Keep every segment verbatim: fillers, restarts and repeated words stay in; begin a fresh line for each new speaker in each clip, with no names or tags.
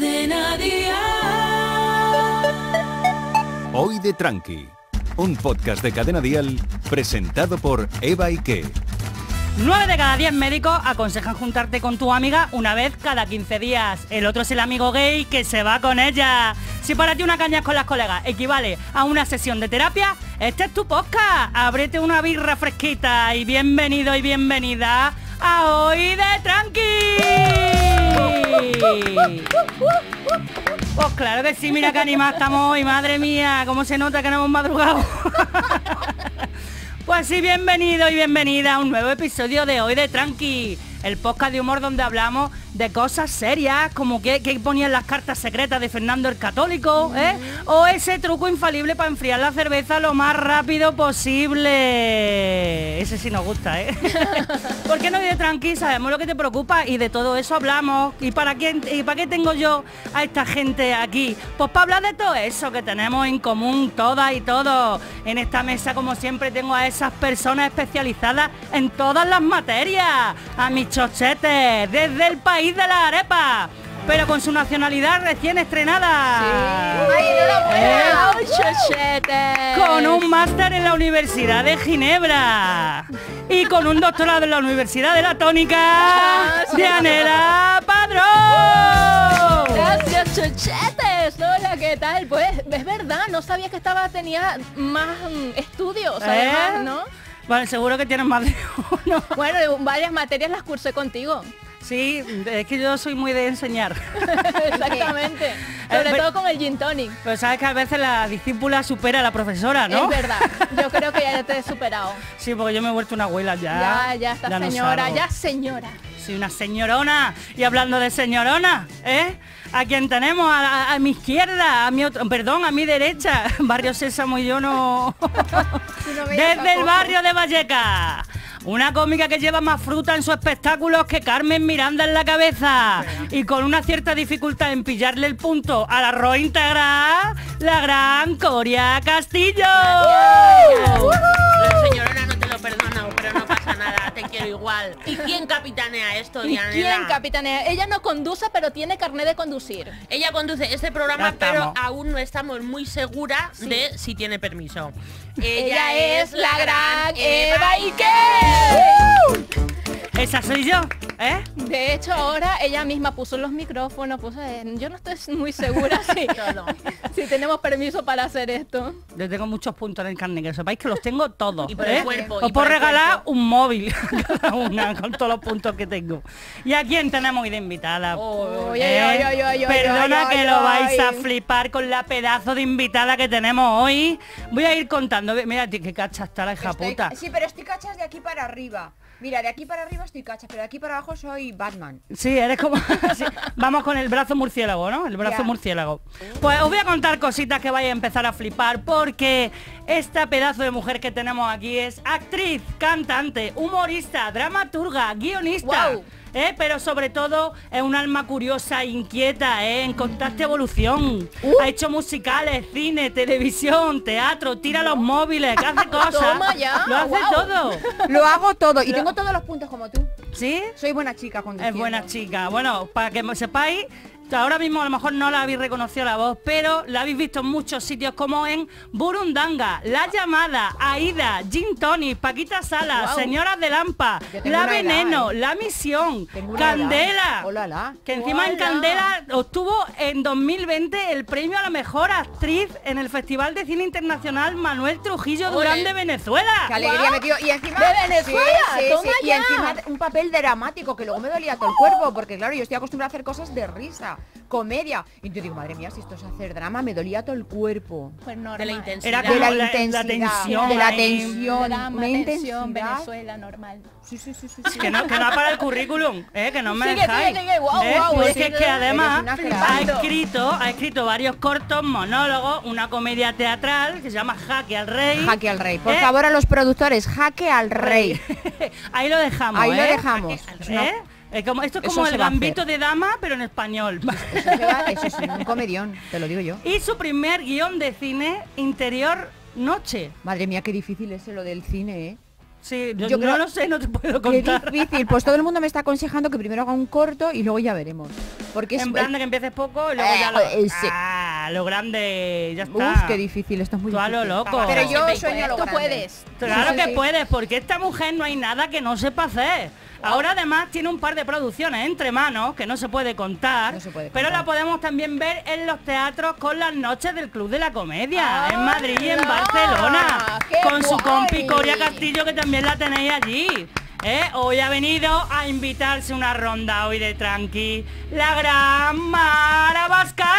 Cadena Dial.
Hoy de Tranqui, un podcast de Cadena Dial presentado por Eva Ike.
nueve de cada diez médicos aconsejan juntarte con tu amiga una vez cada quince días. El otro es el amigo gay que se va con ella. Si para ti una caña con las colegas equivale a una sesión de terapia, este es tu podcast. Ábrete una birra fresquita y bienvenido y bienvenida a Hoy de Tranqui. Pues claro que sí, mira que animados estamos hoy, madre mía, cómo se nota que no hemos madrugado. Pues sí, bienvenido y bienvenida a un nuevo episodio de Hoy de Tranqui, el podcast de humor donde hablamos de cosas serias, como que, que ponían las cartas secretas de Fernando el Católico, ¿eh? O ese truco infalible para enfriar la cerveza lo más rápido posible. Ese sí nos gusta, ¿eh? Porque no Hoy de Tranqui sabemos lo que te preocupa y de todo eso hablamos. ¿Y para quién, y para qué tengo yo a esta gente aquí? Pues para hablar de todo eso que tenemos en común todas y todos. En esta mesa, como siempre, tengo a esas personas especializadas en todas las materias. A mis chochetes, desde el país de la arepa, pero con su nacionalidad recién estrenada.
Sí. ¡Ay, enhorabuena! ¡Eh! ¡Chochetes!
Con un máster en la Universidad de Ginebra y con un doctorado en la Universidad de la Tónica, Dianela Padrón.
Gracias, chochetes. Hola, ¿qué tal? Pues es verdad, no sabía que estaba tenía más mm, estudios, además,
¿Eh?
¿no?
Bueno, seguro que tienes más de uno.
Bueno, varias materias las cursé contigo.
Sí, es que yo soy muy de enseñar.
Exactamente. Sobre
Eh,
todo con el gin tonic.
Pero sabes que a veces la discípula supera a la profesora, ¿no?
Es verdad. Yo creo que ya te he superado.
Sí, porque yo me he vuelto una abuela ya.
Ya, ya está,
no
señora,
salgo.
ya señora.
Sí, una señorona. Y hablando de señorona, ¿eh? A quien tenemos a, a, a mi izquierda, a mi otro, perdón, a mi derecha, Barrio Sésamo y yo no. Desde el barrio de Vallecas. Una cómica que lleva más fruta en sus espectáculos que Carmen Miranda en la cabeza. Y con una cierta dificultad en pillarle el punto al arroz integral, la gran Coria Castillo.
La señorona no te lo perdono, pero no pasa nada, te quiero igual. ¿Y quién capitanea esto,
¿Y
Dianela?
quién capitanea? Ella no conduce, pero tiene carnet de conducir.
Ella conduce este
Ya
programa,
estamos.
pero aún no estamos muy seguras
Sí.
de si tiene permiso.
Ella es la gran Eva Ike.
Esa soy yo, ¿eh?
De hecho, ahora ella misma puso los micrófonos, puso... eh, yo no estoy muy segura si, si tenemos permiso para hacer esto.
Yo tengo muchos puntos en el carnet, que sepáis que los tengo todos.
Y por el
¿eh?
cuerpo,
Os
y por
puedo
el
regalar
cuerpo.
un móvil cada una con todos los puntos que tengo. ¿Y a quién tenemos hoy de invitada?
Oy,
¿Eh?
oy, oy, oy, oy,
Perdona
oy,
que
oy,
lo
oy.
vais a flipar con la pedazo de invitada que tenemos hoy. Voy a ir contando. Mira, tío, qué cacha está la hija
Estoy
puta.
ca- sí, pero estoy cachas de aquí para arriba. Mira, de aquí para arriba estoy cachas, pero de aquí para abajo soy Batman.
Sí, eres como... sí. Vamos con el brazo murciélago, ¿no? El brazo
Ya.
murciélago. Pues os voy a contar cositas que vais a empezar a flipar, porque esta pedazo de mujer que tenemos aquí es actriz, cantante, humorista, dramaturga, guionista.
Guau.
¿Eh? Pero sobre todo es un alma curiosa e inquieta, ¿eh? En constante evolución.
Uh.
Ha hecho musicales, cine, televisión, teatro, tira los móviles, que hace cosas.
Toma ya,
Lo hace
guau.
todo.
Lo hago todo y tengo todos los puntos como tú.
¿Sí?
Soy buena chica
Es
conduciendo.
buena chica. Bueno, para que sepáis, ahora mismo a lo mejor no la habéis reconocido la voz, pero la habéis visto en muchos sitios como en Burundanga, La Llamada, Aida, Gin Tonic, Paquita Sala,
Guau.
Señoras de Lampa,
Yo tengo
La
una edad,
Veneno,
¿eh?
La Misión,
Tengo una
Candela.
edad. Hola, la.
Que encima en
Hola.
Candela obtuvo en dos mil veinte el premio a la mejor actriz en el Festival de Cine Internacional Manuel Trujillo Durán
Ole.
de Venezuela.
Qué alegría
Guau.
me dio. Y encima...
¡De Venezuela!
Sí, sí,
¡Toma
sí. Y
ya!
encima un papel dramático que luego me dolía todo el cuerpo, porque claro, yo estoy acostumbrada a hacer cosas de risa, comedia. Y yo digo, madre mía, si esto es hacer drama, me dolía todo el cuerpo.
Pues normal.
De la intensidad.
Era
De
como
la
la, la
intensidad,
tensión.
de la
ahí.
tensión.
Drama,
una
tensión,
intensidad.
Venezuela, normal.
Sí, sí, sí, sí. sí.
Que no, que no para el currículum, ¿eh? Que no me
Sigue,
dejáis.
sigue, sigue, guau,
¿eh?
guau,
Porque
sigue,
es que además
eres una
ha
flipando.
escrito, ha escrito varios cortos, monólogos, una comedia teatral que se llama Jaque al Rey.
Jaque al rey. Por
¿Eh?
favor, a los productores, jaque al rey.
Ahí lo dejamos,
Ahí lo
¿eh?
dejamos. Es una-
¿Eh? Es como, esto es
Eso
como
se
el
va a
gambito
hacer.
de dama, pero en español.
Eso, se va- eso es un comedión, te lo digo yo.
Y su primer guión de cine, Interior Noche.
Madre mía, qué difícil es lo del cine, ¿eh?
Sí, yo,
Yo
no
creo-
lo sé, no te puedo
Qué
contar.
difícil. Pues todo el mundo me está aconsejando que primero haga un corto y luego ya veremos. Porque es...
En plan de que empieces poco y luego
Eh,
ya lo...
eh, sí.
Ah, lo grande, ya está.
Uf, qué difícil, esto es muy
Tú a
difícil.
lo loco.
Pero yo
Siempre
sueño a lo
tú
grande.
puedes.
Claro
Sí, sí,
que
sí.
puedes, porque esta mujer no hay nada que no sepa hacer. Ahora además tiene un par de producciones entre manos que no se puede contar,
No se puede
pero
contar.
la podemos también ver en los teatros con las noches del Club de la Comedia, en Madrid y en
¡Hala!
Barcelona,
¡Qué
con su
guay!
compi Coria Castillo, que también la tenéis allí. ¿Eh? Hoy ha venido a invitarse una ronda hoy de tranqui, la gran Mara Abascal.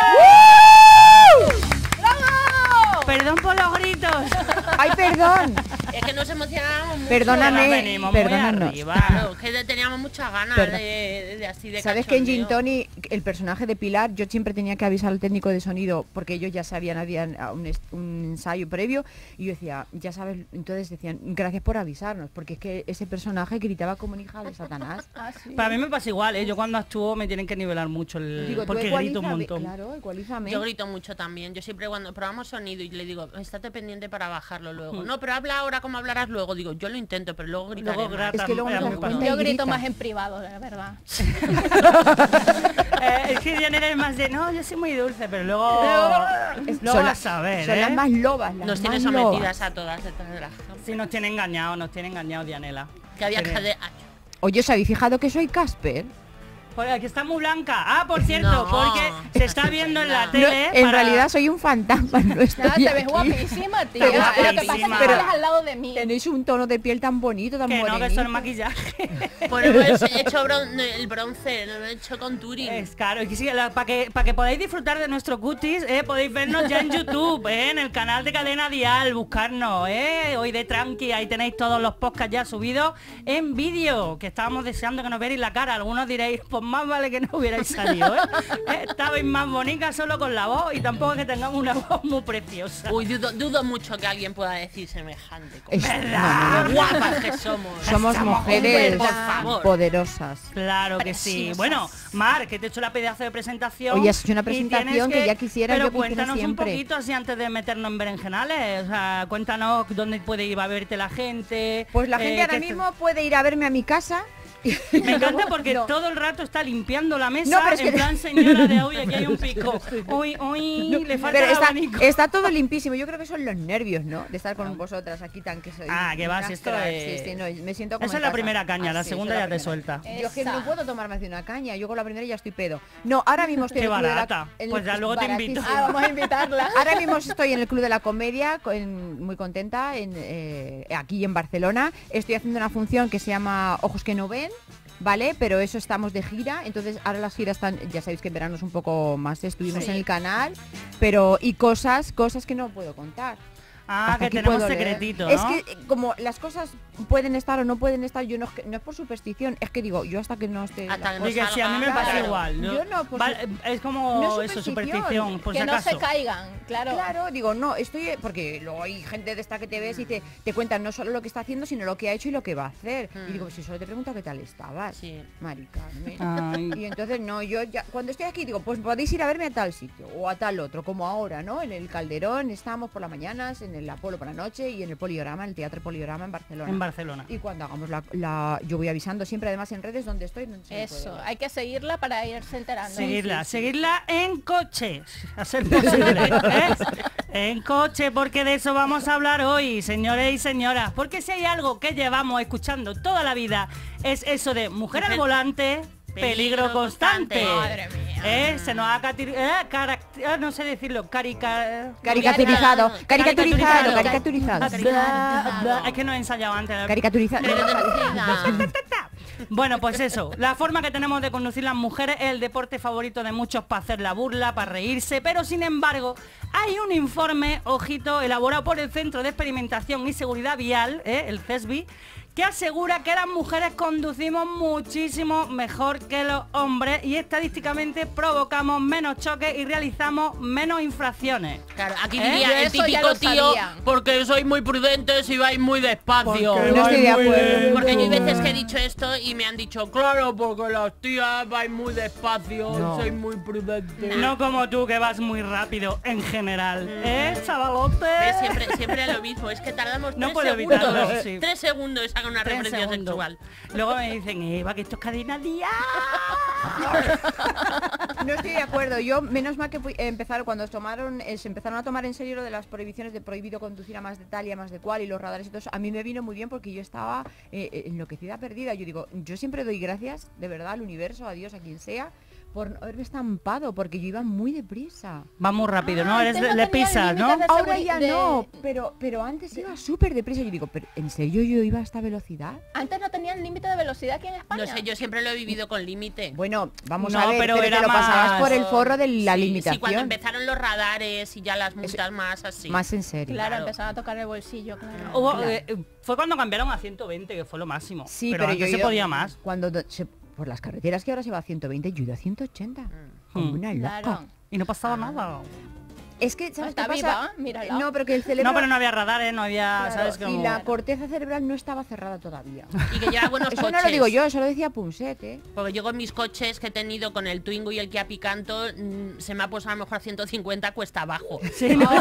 Perdón por los gritos.
Ay, perdón.
Es que nos emocionábamos mucho.
Perdóname,
Nos venimos muy
perdónanos.
arriba.
Claro, que teníamos muchas ganas
Perdón.
de, de así de
¿Sabes que en Gin
cachondeo.
Tony, el personaje de Pilar, yo siempre tenía que avisar al técnico de sonido porque ellos ya sabían, habían ah, un, est- un ensayo previo y yo decía, ya sabes, entonces decían, gracias por avisarnos, porque es que ese personaje gritaba como una hija de Satanás.
Ah, sí.
Para mí me pasa igual, ¿eh? Yo cuando actúo me tienen que nivelar mucho el...
Digo, tú
porque grito un
ecualízame,
montón.
Claro, ecualízame.
Yo grito mucho también. Yo siempre cuando probamos sonido y le digo, estate pendiente para bajarlo luego.
Mm.
No, pero habla ahora como hablarás luego. Digo, yo lo intento, pero luego gritaré
Luego
más.
grata,
Es que luego
eh,
no te
me
das
pasa.
cuenta.
Yo
y
grito
grita.
más en privado, la verdad.
Eh, es que Diana es más de, no, yo soy muy dulce, pero luego...
Es-
luego
son
vas
la-
a ver,
Son
¿eh?
las más lobas, las
Nos tiene
más
sometidas
lobas.
a todas detrás de la cama.
Sí, nos tiene engañado, nos tiene engañado Dianela.
Que había que
Tiene-
hacer...
Oye, ¿os habéis fijado que soy Casper?
Porque aquí está muy blanca. Ah, por cierto,
No.
porque se está viendo en la
No,
tele.
No, en
para-
realidad soy un fantasma, no estoy
Nada, te ves
aquí.
guapísima, tía.
Está
Lo que pasa es que
guapísima.
tú estás al lado de mí.
Tenéis un tono de piel tan bonito, tan
Que no, que
morenito.
son maquillaje.
Por eso he hecho bron- el bronce, lo he hecho con Turing.
Es claro, y que sí, para que, para que podáis disfrutar de nuestro cutis, eh, podéis vernos ya en YouTube, eh, en el canal de Cadena Dial, buscarnos, eh, hoy de tranqui, ahí tenéis todos los podcasts ya subidos en vídeo, que estábamos deseando que nos vierais la cara. Algunos diréis, pues más vale que no hubierais salido, ¿eh? Eh, estabais más bonitas solo con la voz y tampoco que tengamos una voz muy preciosa.
Uy, dudo, dudo mucho que alguien pueda decir semejante cosa.
Es-
¿Verdad?
no, no,
Qué guapas que somos.
Somos
Estamos
mujeres
por favor.
poderosas.
Claro que sí. Bueno, Mar, que te he hecho la pedazo de presentación.
Oye, has hecho una
y
presentación
tienes
que ya quisiera
Pero
yo que hiciera
cuéntanos
siempre.
un poquito así antes de meternos en berenjenales. O sea, cuéntanos dónde puede ir a verte la gente.
Pues la gente
eh,
ahora
que-
mismo puede ir a verme a mi casa.
Me encanta porque
No.
todo el rato está limpiando la mesa
No, pero es
en
que-
plan señora de hoy aquí hay un pico. Uy, uy, le falta
Pero
el
está,
abanico.
está todo limpísimo. Yo creo que son los nervios, ¿no? De estar con vosotras aquí tan que soy.
Ah, que vas,
unas
esto
cracks.
es-
Sí, sí, no, me siento como
Esa
en
es la
casa.
primera caña, la
Ah, sí,
segunda
esa
ya
es la
te
primera.
suelta.
Yo es que no
Esa.
puedo tomar más de una caña. Yo con la primera ya estoy pedo. No, ahora mismo estoy
Qué
en el Club de la-
barata.
en el-
Pues ya luego te invito.
baratísimo.
Ah, vamos a invitarla.
Ahora mismo estoy en el Club de la Comedia, con- muy contenta, en, eh, aquí en Barcelona. Estoy haciendo una función que se llama Ojos que no ven, ¿vale? Pero eso estamos de gira, entonces ahora las giras están, ya sabéis que en verano es un poco más, estuvimos
Sí.
en el canal, pero y cosas, cosas que no puedo contar.
Ah,
Hasta
que
aquí
tenemos
puedo leer.
secretito, ¿no?
Es que eh, como las cosas pueden estar o no pueden estar, yo no, es que- no es por superstición, es que digo, yo hasta que no esté...
Hasta
la
que no
Y que sí, a mí me
salga,
pasa
claro.
igual.
Yo no, por
Vale, es como
no es
eso,
superstición.
superstición, por
que
si
no
acaso.
se caigan, claro.
Claro, digo, no, estoy... Porque luego hay gente de esta que te ves y te, te cuentan no solo lo que está haciendo, sino lo que ha hecho y lo que va a hacer.
Mm.
Y digo, si solo te pregunto qué tal estabas,
Sí.
Mari Carmen.
Ay.
Y entonces, no, yo ya... Cuando estoy aquí, digo, pues podéis ir a verme a tal sitio o a tal otro, como ahora, ¿no? En el Calderón estamos por las mañanas, en el Apolo por la noche y en el Poliorama, el Teatro Poliorama en Barcelona.
En Barcelona.
Y cuando hagamos la, la- yo voy avisando siempre además en redes donde estoy. Donde se me puede
Eso,
ver.
hay que seguirla para irse enterando.
Seguirla,
Sí, sí.
seguirla en coche, a ser posible, ¿eh? En coche, porque de eso vamos a hablar hoy, señores y señoras. Porque si hay algo que llevamos escuchando toda la vida, es eso de mujer al
Mujer-
volante, peligro
peligro
constante.
constante.
Madre mía.
¿Eh? Se nos ha cati- eh, carac- eh, no sé decirlo, carica...
Caricaturizado, caricaturizado,
Caricaturizado.
caricaturizado.
Bla, bla. Es que no he ensayado antes.
Caricaturizado.
Bueno, pues eso, la forma que tenemos de conducir las mujeres es el deporte favorito de muchos para hacer la burla, para reírse, pero sin embargo hay un informe, ojito, elaborado por el Centro de Experimentación y Seguridad Vial, ¿eh? el C E S B I, que asegura que las mujeres conducimos muchísimo mejor que los hombres y estadísticamente provocamos menos choques y realizamos menos infracciones.
Claro, aquí
¿Eh?
diría
Yo
el
eso ya
típico
lo
tío,
sabía.
porque sois muy prudentes y vais muy despacio.
Porque
No estoy de acuerdo.
Porque yo hay veces que he dicho esto y me han dicho, claro, porque las tías vais muy despacio,
No.
sois muy prudentes.
No como tú que vas muy rápido en general. ¿Eh, chavalote?
¿Ves? Siempre, siempre lo mismo, es que tardamos
No
tres
puedo
segundos.
evitarlo, sí.
Tres segundos en sacar una
Tres
referencia
segundos.
sexual.
Luego me dicen, Eva, que esto es cadena día.
No estoy de acuerdo. Yo, menos mal que fui- eh, empezaron cuando tomaron, eh, se empezaron a tomar en serio lo de las prohibiciones de prohibido conducir a más de tal y a más de cual y los radares y todo eso. A mí me vino muy bien porque yo estaba eh, enloquecida, perdida. Yo digo, yo siempre doy gracias, de verdad, al universo, a Dios, a quien sea, por no haberme estampado, porque yo iba muy deprisa.
Va muy rápido, ¿no?
Ah,
Eres
antes
de,
no
le
tenía
pisas, ¿no?
límites de
Ahora
seguri-
ya
de-
no, pero pero antes iba súper deprisa. Yo digo, pero ¿en serio yo iba a esta velocidad?
Antes no tenían límite de velocidad aquí en España.
No sé, yo siempre lo he vivido con límite.
Bueno, vamos
No,
a ver,
pero
pero,
era
te lo pasabas
más-
por el forro de la
Sí,
limitación.
Sí, cuando empezaron los radares y ya las multas más así.
Más en serio.
Claro,
Claro.
empezaron a tocar el bolsillo, claro.
Hubo,
Claro.
eh, fue cuando cambiaron a ciento veinte, que fue lo máximo.
Sí,
pero,
pero,
antes
yo
se
yo-
podía más.
Cuando do- se- por las carreteras que ahora se va a ciento veinte, yo iba a ciento ochenta. Como
Mm.
una loca.
Claro.
Y no pasaba nada.
Es que, ¿sabes
Está
qué
viva,
pasa?
mírala.
No, pero que el cerebro...
No, pero no había radares, no había,
Claro,
¿sabes?
y
Como...
la corteza cerebral no estaba cerrada todavía.
Y que lleva buenos
Eso
coches.
no lo digo yo, eso lo decía Punset, ¿eh?
Porque yo con mis coches que he tenido con el Twingo y el Kia Picanto mm, se me ha puesto a lo mejor a ciento cincuenta cuesta abajo.
Sí, no,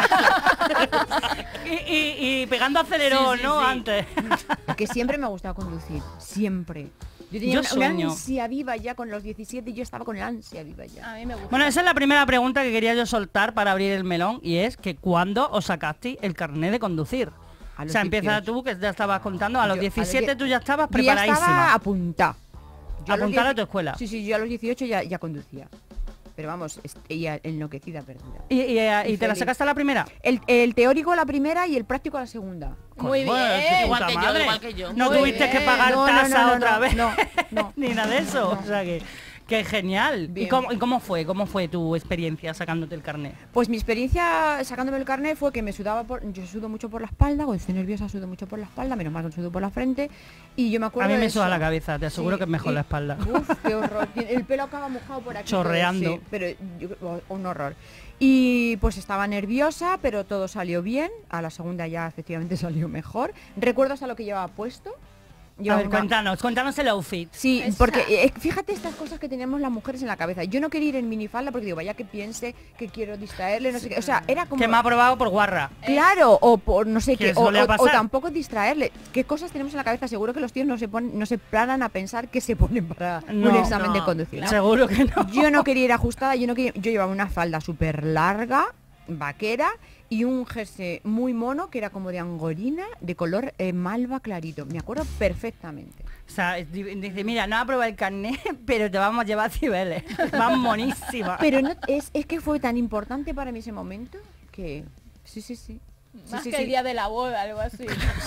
y, y- y pegando acelerón,
Sí, sí,
¿no?
sí.
Antes.
Que siempre me ha gustado conducir, siempre. Yo tenía
Yo
una, una
sueño.
ansia viva ya con los diecisiete y yo estaba con el ansia viva ya.
A mí me gusta.
Bueno, esa es la primera pregunta que quería yo soltar para abrir el melón y es que ¿cuándo os sacasteis el carnet de conducir?
A
O
los
sea, empieza
dieciocho.
tú, que ya estabas contando, a los
Yo- a los
diecisiete
die-
tú ya estabas
Yo ya estaba
preparadísima.
apuntada. Yo a los
Apuntada a
dieci-
tu escuela.
Sí, sí, yo a los dieciocho ya, ya conducía. Pero vamos, est- ella enloquecida, perdida.
¿Y, y, eh, y
Y
te la
feliz.
sacaste a la primera?
El, el teórico a la primera y el práctico a la segunda.
Muy
Bueno,
bien.
es
Igual
puta
que yo,
madre.
igual que yo.
No
Muy
tuviste que
bien.
pagar
No, no,
tasa
no, no,
otra
no,
vez.
no, no.
Ni nada de eso. O sea que, que genial. ¿Y
Bien.
cómo, y cómo fue? ¿Cómo fue tu experiencia sacándote el carnet?
Pues mi experiencia sacándome el carnet fue que me sudaba por... Yo sudo mucho por la espalda, cuando estoy nerviosa sudo mucho por la espalda, menos mal que sudo por la frente. Y yo me
A
acuerdo
mí
de
me
eso.
suda la cabeza, te aseguro
Sí,
que es mejor
y-
la espalda.
Uf, qué horror. El pelo acaba mojado por aquí. todo,
Chorreando.
sí, pero yo- un horror. Y pues estaba nerviosa, pero todo salió bien. A la segunda ya efectivamente salió mejor. Recuerdo hasta lo que llevaba puesto.
A
Llevaba
ver,
una-
cuéntanos, cuéntanos el outfit.
Sí,
Esa.
porque eh, fíjate estas cosas que tenemos las mujeres en la cabeza. Yo no quería ir en minifalda porque digo, vaya que piense que quiero distraerle, no sé qué. O sea, era como...
Que me ha aprobado por guarra.
Claro, o por no sé
Que
qué,
eso
o,
le va a
o- o
pasar.
tampoco distraerle. ¿Qué cosas tenemos en la cabeza? Seguro que los tíos no se ponen, no se paran a pensar que se ponen para un
No,
examen de
no,
conducir. ¿no?
Seguro que no.
Yo no quería ir ajustada, yo no quería, yo llevaba una falda súper larga, vaquera, y un jersey muy mono que era como de angorina, de color eh, malva clarito. Me acuerdo perfectamente.
O sea, es di- dice, mira, no ha aprobado el carnet, pero te vamos a llevar a Cibeles. Van monísima.
Pero no, es, es que fue tan importante para mí ese momento que... Sí, sí, sí. Sí,
Más
sí,
que
sí.
el día de la boda, algo así.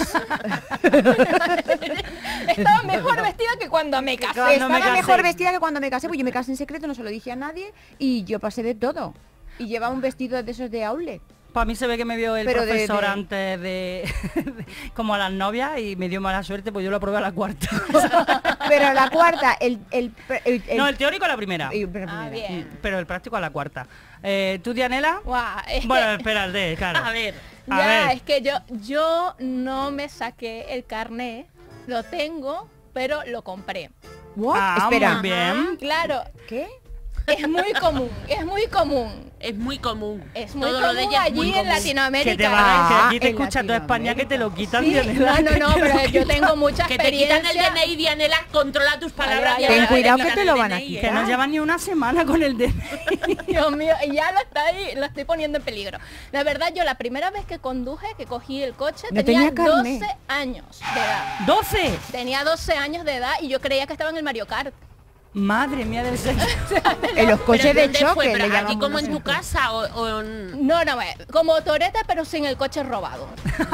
Estaba mejor vestida que cuando me casé.
Cuando
Estaba
me casé.
mejor vestida que cuando me casé, pues yo me casé en secreto, no se lo dije a nadie y yo pasé de todo. Y llevaba un vestido de esos de outlet.
Para mí se ve que me vio el
Pero de-
profesor
de-
antes de, de- como a las novias y me dio mala suerte, pues yo lo aprobé a la cuarta.
Pero la cuarta, el... el, el- el-
no, el teórico a la primera,
el- pero
Ah,
primera.
bien.
pero el práctico a la cuarta. Eh, ¿Tú, Dianela?
Guau, es
Bueno,
que-
espérate, claro.
A ver,
A
ya,
ver.
es que yo, yo no me saqué el carné, lo tengo, pero lo compré.
What?
Ah,
Espera.
muy bien.
Claro,
¿Qué?
es muy común, es muy común.
es muy común.
Es muy
Todo lo de
común
ella es muy
allí en
común.
Latinoamérica.
Que te van a, que
Ah,
aquí te
en
escucha toda España que te lo quitan,
Sí,
Dianela.
no, no, no, pero yo tengo mucha
Que te quitan el
experiencia.
D N I, Dianela, controla tus palabras.
Ay, ay,
Dianela,
ay,
Ten cuidado
te
que
quitan
te lo
el
van a
D N I,
Que
¿eh?
no llevan ni una semana con el D N I.
Dios mío, y ya lo está ahí, lo estoy poniendo en peligro. La verdad, yo la primera vez que conduje, que cogí el coche,
No
tenía,
tenía carné.
doce años de edad.
¡doce!
Tenía doce años de edad y yo creía que estaba en el Mario Kart.
Madre mía del sexo.
En los coches
¿Pero
de
dónde
choque
fue?
le
¿Pero aquí
llamamos
como en tu
nosotros.
casa o, o en-
No, no, eh, como Toreta, pero sin el coche robado.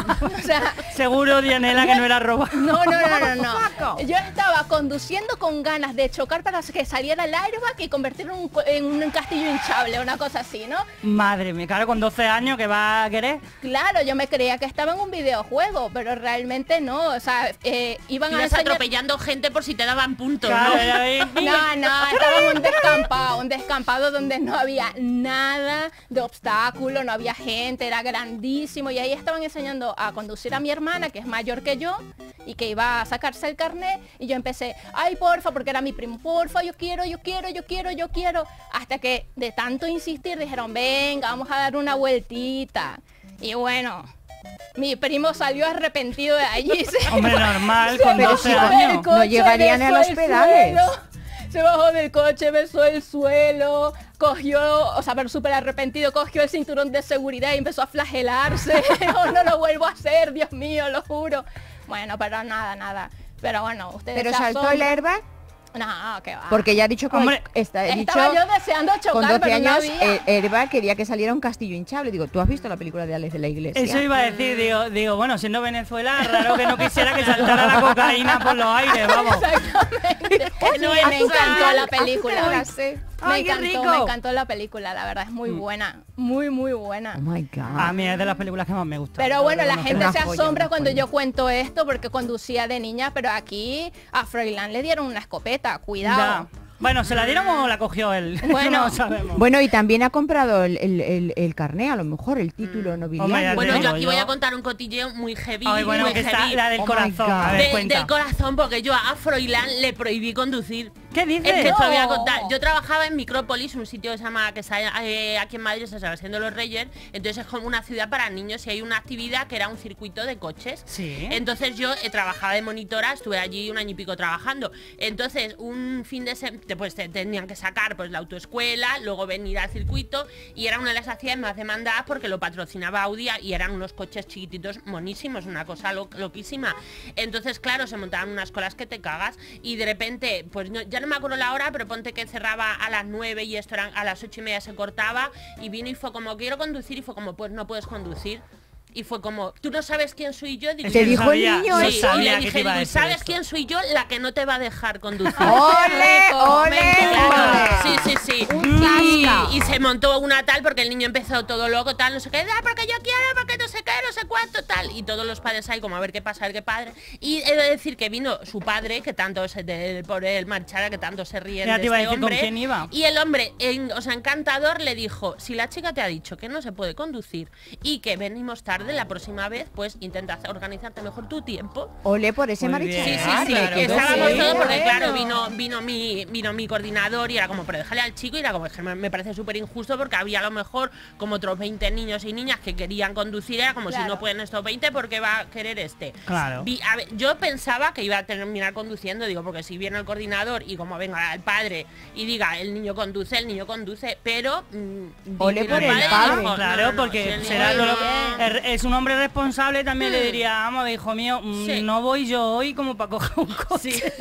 O sea,
Seguro, Dianela, que no era roba.
no, no, no, no, no.
Faco.
Yo estaba conduciendo con ganas de chocar para que saliera el airbag y convertirlo en un, co- en un castillo hinchable, una cosa así, ¿no?
Madre mía, claro, con doce años que va a querer.
Claro, yo me creía que estaba en un videojuego, pero realmente no. O sea, eh, iban a
ibas
enseñar...
atropellando gente por si te daban puntos,
Claro,
¿no?
ya veis.
No, no, estaba en un descampado, un descampado donde no había nada de obstáculo, no había gente, era grandísimo y ahí estaban enseñando a conducir a mi hermana, que es mayor que yo y que iba a sacarse el carnet y yo empecé, ay, porfa, porque era mi primo, porfa, yo quiero, yo quiero, yo quiero, yo quiero, hasta que de tanto insistir dijeron, venga, vamos a dar una vueltita. Y bueno, mi primo salió arrepentido de allí. se-
Hombre, normal,
se
con
Pero
bajó
doce
si
del
años.
no
coche,
llegarían a
besó
los
el
pedales.
suelo, se bajó del coche, besó el suelo, cogió, o sea, pero súper arrepentido, cogió el cinturón de seguridad y empezó a flagelarse. Oh, no lo vuelvo a hacer, Dios mío, lo juro. Bueno, pero nada, nada. Pero bueno, ustedes
Pero
se
saltó el
asombran.
airbag
No, que va.
porque ya ha dicho con
Hombre,
está he dicho
Estaba yo deseando chocar,
con doce
pero no
años
había.
el airbag quería que saliera un castillo hinchable. Digo, ¿tú has visto la película de Alex de la Iglesia?
Eso iba a decir, digo, digo, bueno, siendo Venezuela, raro que no quisiera que saltara la cocaína por los aires, vamos.
Exactamente.
No
me
es
encantó
sal.
la película.
Ahora sé.
Me
Ay, qué
encantó,
rico.
me encantó la película, la verdad, es muy buena, muy, muy buena.
Oh my God.
A mí es de las películas que más me gustan.
Pero bueno, la
no
gente
Una
se
joya,
asombra
una
cuando
joya.
yo cuento esto porque conducía de niña, pero aquí a Froilán le dieron una escopeta, cuidado.
Ya. Bueno, ¿se la dieron o la cogió él?
Bueno.
no sabemos.
Bueno, y también ha comprado el, el, el, el carné, a lo mejor, el título nobiliario.
Hombre, ya
Bueno,
te
yo
digo,
aquí
yo-
voy a contar un cotilleo muy heavy,
Ay, bueno,
muy
que está
heavy.
la del
Oh my
corazón.
God.
A ver,
De-
cuenta.
del corazón, porque yo a Froilán le prohibí conducir.
¿Qué dices?
Es que te voy a
No.
contar. Yo trabajaba en Micrópolis, un sitio que se llama, que está eh, aquí en Madrid, se llama Haciendo los Reyes. Entonces es como una ciudad para niños y hay una actividad que era un circuito de coches.
Sí.
Entonces yo eh, trabajaba de monitora, estuve allí un año y pico trabajando. Entonces un fin de semana, pues te tenían que sacar pues la autoescuela, luego venir al circuito y era una de las actividades más demandadas porque lo patrocinaba Audi y eran unos coches chiquititos monísimos, una cosa lo- loquísima. Entonces claro, se montaban unas colas que te cagas y de repente, pues no- ya no me acuerdo la hora, pero ponte que cerraba a las nueve y esto eran a las ocho y media se cortaba y vino y fue como, quiero conducir y fue como, pues no puedes conducir. Y fue como, ¿tú no sabes quién soy yo? Digo,
Te
Yo
dijo
sabía,
el niño
yo
sí,
eso.
y
sabía
le
que
dije,
te iba a
digo,
decir
¿sabes
eso.
quién soy yo? La que no te va a dejar conducir.
¡Ole, ole,
Claro,
ole!
sí, sí, sí.
Un
Y,
zasca.
y se montó una tal porque el niño empezó todo loco, tal, no sé qué, ah, porque yo quiero, porque no sé qué, no sé cuánto, tal. Y todos los padres ahí como a ver qué pasa, a ver qué padre. Y he de decir que vino su padre, que tanto se de, por el marchara, que tanto se ríe
Ya
de
te iba a
este
decir con
hombre.
quién iba.
Y el hombre, en- o sea, encantador, le dijo, si la chica te ha dicho que no se puede conducir y que venimos tarde la próxima vez, pues intenta hacer- organizarte mejor tu tiempo.
Ole por ese
Muy
marichalar.
bien.
Sí, sí, sí,
claro,
que
que
estábamos
sí.
todos porque
Bueno.
claro, vino, vino mi, vino mi coordinador y era como, pero déjale al chico y era como, es que me, me parece súper injusto porque había a lo mejor como otros veinte niños y niñas que querían conducir, era como si
Claro.
no pueden estos veinte, ¿por qué va a querer este?
Claro.
Vi- a ver, yo pensaba que iba a terminar conduciendo, digo, porque si viene el coordinador y como venga el padre y diga, el niño conduce, el niño conduce, pero... mm,
Ole
vino
por el padre.
dijo,
Claro,
no, no,
porque
si el
será
niño
lo-
no-
er- es un hombre responsable, también le
Hmm.
diría, vamos, hijo mío, mm,
Sí.
no voy yo hoy como para coger un coche.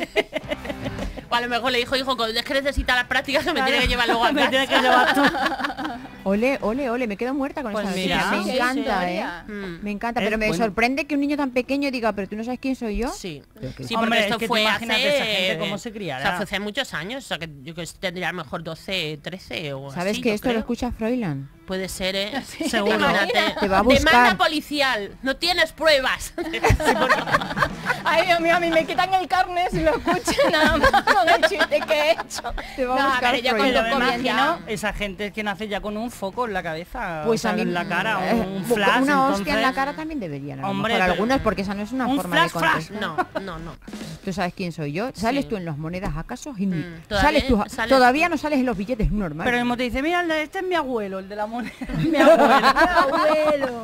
O a lo mejor le dijo, hijo, es que necesita las prácticas que me tiene que llevar luego a
Me
casa.
tienes que llevar tú.
Ole, ole, ole, me quedo muerta con
Pues
esa
mira.
noticia. Me
Qué
encanta, ¿eh?
historia.
Mm.
Me encanta,
Es
pero me
bueno.
sorprende que un niño tan pequeño diga, pero tú no sabes quién soy yo.
Sí,
Pero que-
sí,
Hombre,
porque
es
esto
que tú
fue
imagínate
hace...
esa gente cómo se criará.
O sea, fue hace muchos años, o sea, que yo que tendría a lo mejor doce, trece o
¿Sabes
así,
que
yo
esto lo
creo.
escucha Froilán?
Puede ser, ¿eh?
Seguro.
Imagínate.
Te va a buscar.
Demanda policial, no tienes pruebas.
Ay, Dios mío, a mí me quitan el carnet si lo escuchan nada más con el chiste que he hecho.
Te va a
No, a
buscar
ver, yo
Freud.
Pero me
conduzco bien
imagino
ya.
esa gente que nace ya con un foco en la cabeza,
Pues
o sea,
a mí
en la cara,
eh,
un flash.
una hostia
entonces-
en la cara también deberían. A lo
Hombre,
mejor
pero-
algunos, porque esa no es una
un
forma
flash,
de
flash.
contestar.
No, no, no.
¿Tú sabes quién soy yo? ¿Sales
Sí.
tú en las monedas acaso? Hindi.
Mm, todavía
¿Sales tú?
sales
Todavía
tú.
no sales en los billetes normales.
Pero el mismo te dice, mira, el de- este es mi abuelo, el de la moneda. Mi abuelo.
Abuelo.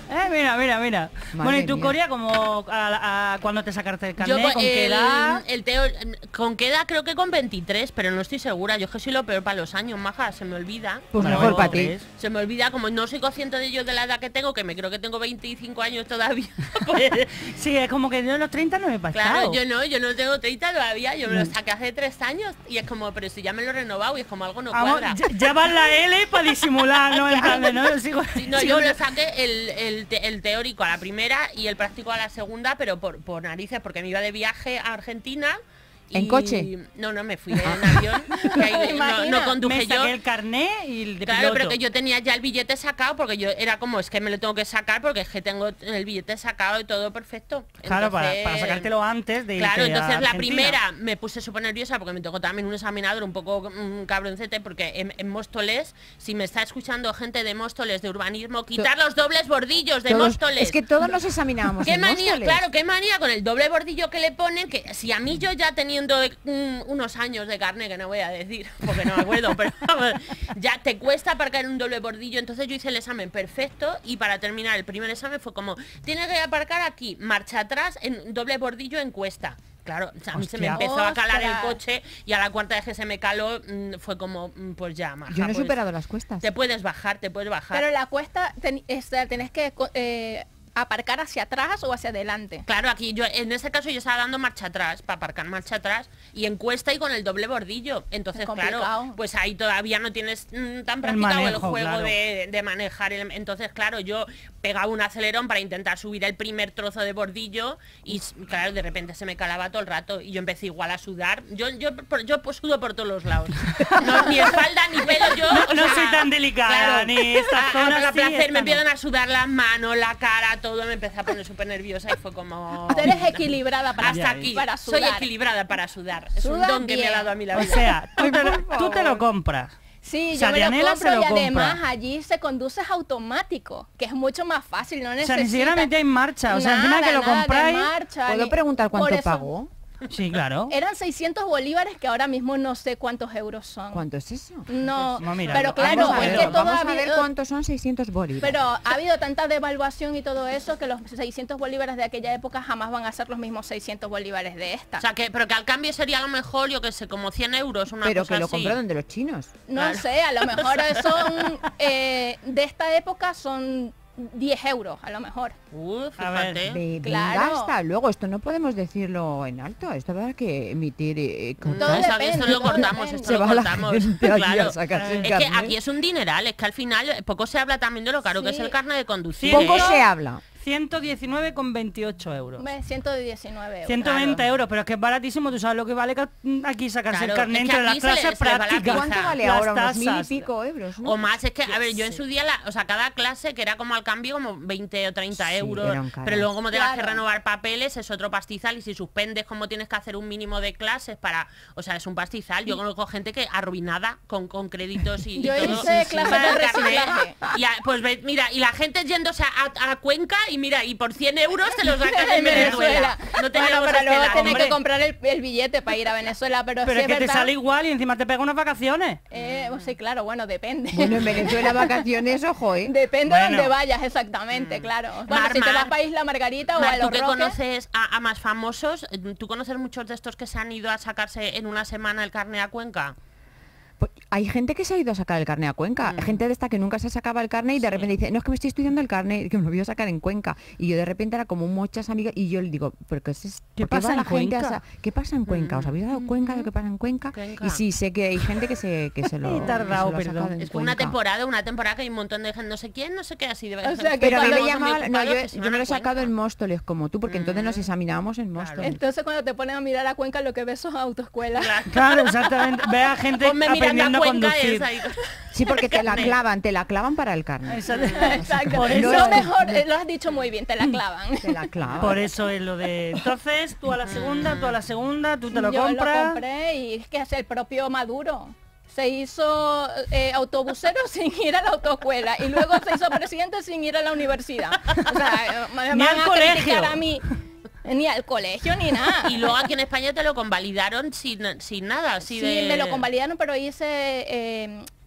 Eh, mira, mira, mira.
Madre
Bueno, ¿y tú,
mía.
Coria, como a, a, cuando te sacaste el carnet?
Yo,
¿Con qué
el,
edad?
el teo, con qué edad creo que con veintitrés, pero no estoy segura. Yo es que soy lo peor para los años, maja, se me olvida.
Pues
Bueno,
mejor para ti.
veintitrés.
Se me olvida, como no soy consciente de ello de la edad que tengo, que me creo que tengo veinticinco años todavía. Pues,
Sí, es como que yo en los treinta no me he pasado.
claro, yo no, yo no tengo treinta todavía, yo me lo saqué hace tres años y es como, pero si ya me lo he renovado y es como algo no
Vamos,
cuadra.
ya, ya va la L para disimular, ¿no? En plan de, ¿no? Sigo-
Sí, no,
sigo-
yo me lo saqué el, el, te- el teórico a la primera y el práctico a la segunda, pero por, por narices, porque me iba de viaje a Argentina.
¿En
y-
coche?
No, no, me fui en avión. que ahí no,
Imagina,
no conduje
me saqué
yo.
el carnet y el de
Claro,
piloto.
pero que yo tenía ya el billete sacado porque yo era como, es que me lo tengo que sacar porque es que tengo el billete sacado y todo perfecto.
Claro, para,
Entonces-
para sacártelo antes de
Claro,
irte a
entonces la
Argentina.
primera me puse súper nerviosa porque me tocó también un examinador un poco mm, cabroncete porque en, en Móstoles, si me está escuchando gente de Móstoles, de urbanismo, quitar los dobles bordillos de
Todos-
Móstoles.
es que todos nos examinábamos
Qué
en
manía,
Móstoles.
claro, qué manía con el doble bordillo que le ponen, que si a mí yo ya teniendo mm, unos años de carne, que no voy a decir, porque no me acuerdo, pero vamos, ya te cuesta aparcar en un doble bordillo, entonces yo hice el examen perfecto y para terminar el primer examen fue como, tiene que aparcar aquí, marcha atrás, en doble bordillo en cuesta. Claro, o sea, a mí se me
Hostia.
empezó a calar el
Ostras.
coche y a la cuarta vez que se me caló mm, fue como, mm, pues ya, maja,
Yo no he
pues,
superado las cuestas.
te puedes bajar, te puedes bajar.
Pero la cuesta, ten, este, tenés que co- eh, aparcar hacia atrás o hacia adelante.
Claro, aquí yo en ese caso yo estaba dando marcha atrás, para aparcar marcha atrás y en cuesta y con el doble bordillo. Entonces,
Es
claro,
complicado.
pues ahí todavía no tienes mm, tan practicado el,
manejo,
juego
claro.
de, de manejar. el- entonces, claro, yo pegaba un acelerón para intentar subir el primer trozo de bordillo y s- claro, de repente se me calaba todo el rato y yo empecé igual a sudar. Yo yo por- yo pues, sudo por todos los lados. No, ni espalda ni pelo yo.
No,
o
no
sea,
soy tan delicada,
claro,
ni esta
a- a-
zona
para
sí,
placer,
esta
me
no.
empiezan a sudar las manos, la cara, todo, me empecé a poner súper nerviosa y fue como...
Tú eres equilibrada para,
Hasta aquí.
para
Soy
sudar.
equilibrada para sudar. Es un
Suda
don que me ha
bien.
dado a mí la
O
vida.
sea, tú te, lo,
Ay, por
tú te lo
favor.
compras.
Sí,
O sea,
yo me lo
Dianela se
compro
lo
y además
compra.
allí se conduce automático, que es mucho más fácil, no
O
necesita...
sea, ni siquiera metí en marcha. O sea, encima que lo
nada de
compráis...
marcha,
¿Puedo
ni-
preguntar
por
cuánto
eso-
pagó?
Sí, claro.
Eran seiscientos bolívares que ahora mismo no sé cuántos euros son.
¿Cuánto es eso?
No,
Vamos a mirarlo.
pero claro,
vamos a
es
ver,
que todo
vamos
ha
a ver
habido-
cuántos son seiscientos bolívares.
Pero ha habido tanta devaluación y todo eso que los seiscientos bolívares de aquella época jamás van a ser los mismos seiscientos bolívares de esta.
O sea, que, pero que al cambio sería a lo mejor, yo que sé, como cien euros, una
Pero
cosa
que lo
así.
compraron de los chinos.
no
claro.
sé, a lo mejor son eh, de esta época son diez euros, a lo mejor.
Uf,
A ver,
fíjate.
Ve-
Claro.
Venga, hasta luego. Esto no podemos decirlo en alto. Esto habrá que emitir... eh, con-
Todo
No, esto-
depende,
esto lo
todo
cortamos,
depende.
esto
Se
lo
va la
cortamos.
gente allí a
Claro.
sacarse el
Es que
carnet.
aquí es un dineral, es que al final poco se habla también de lo caro que es
Sí.
el carnet de conducir.
Poco
¿eh?
se habla.
ciento diecinueve con veintiocho euros.
Ve, ciento diecinueve euros.
ciento veinte
claro.
euros, pero es que es baratísimo. Tú sabes lo que vale ca- aquí sacarse
Claro,
el carnet
es que
entre las
aquí se le-
clases
se le va la
prácticas.
pinza.
¿Cuánto vale
las
ahora? Unos mil y
tasas.
pico euros, ¿no?
O más, es que, a ver, yo en su día, la, o sea, cada clase, que era como al cambio, como veinte o treinta
Sí,
euros,
eran caras.
pero luego como tengas que
Claro.
renovar papeles, es otro pastizal, y si suspendes, como tienes que hacer un mínimo de clases para, o sea, es un pastizal. Yo conozco gente que arruinada con, con créditos y, y
Yo
todo.
hice clases
para
de
el carnet.
reciclaje.
Y a- pues ve- mira, y la gente yéndose a, a Cuenca y mira, y por cien euros te los sacas en
En
Venezuela.
Venezuela.
No tenemos
bueno, pero luego
que dar,
tienes
hombre.
que comprar el, el billete para ir a Venezuela, pero,
Pero
sí
es que te
verdad,
sale igual y encima te pega unas vacaciones.
eh, pues sí, claro, bueno, depende.
Bueno, en Venezuela vacaciones, ojo, ¿eh?
Depende de
Bueno.
dónde vayas exactamente, claro. Bueno,
Mar,
si te
Mar.
vas para Isla Margarita o
Mar,
a
tú
Los
que
Roques,
conoces a, a más famosos, eh, ¿tú conoces muchos de estos que se han ido a sacarse en una semana el carnet a Cuenca?
Pues hay gente que se ha ido a sacar el carnet a Cuenca,
Mm.
gente de esta que nunca se sacaba el carnet y de
Sí.
repente dice, no, es que me estoy estudiando el carnet, que me lo voy a sacar en Cuenca. Y yo de repente era como muchas amigas y yo le digo, ¿pero qué, es,
¿Qué
por
pasa
va
en
la gente a
Cuenca?
sa- ¿Qué pasa en Cuenca? ¿Os habéis dado cuenta de lo que pasa en Cuenca?
Cuenca.
Y sí, sé que hay gente que se, que se lo,
He tardado,
que se lo ha
perdón.
sacado en
Es que una
Cuenca.
temporada, una temporada que hay un montón de gente, no sé quién, no sé qué, así de
O sea, que
Pero a mí me
cuando-
llamaba, no, yo, yo me lo he sacado en
mosto.
Móstoles como tú, porque entonces nos
Mm.
examinábamos en
Claro.
Móstoles.
entonces cuando te ponen a mirar a Cuenca lo que ves son autoescuelas.
Claro, exactamente. Ve a gente
Ponme mirando
aprendiendo
a
a
Cuenca
conducir.
es ahí.
Sí, porque te la clavan, te la clavan para el carnet.
Exacto.
Exacto.
Por
Lo
eso-
mejor, eh, lo has dicho muy bien, te la clavan.
Te la clavan.
Por eso es lo de... Entonces, tú a la segunda, tú a la segunda, tú te lo
Yo
compras.
lo compré y es que es el propio Maduro. Se hizo eh, autobusero sin ir a la autoescuela y luego se hizo presidente sin ir a la universidad. O sea, me
Ni
van
al
a
colegio.
criticar a mí. Ni al colegio ni nada.
Y luego aquí en España te lo convalidaron sin, sin nada, así
Sí,
de...
me lo convalidaron, pero hice eh,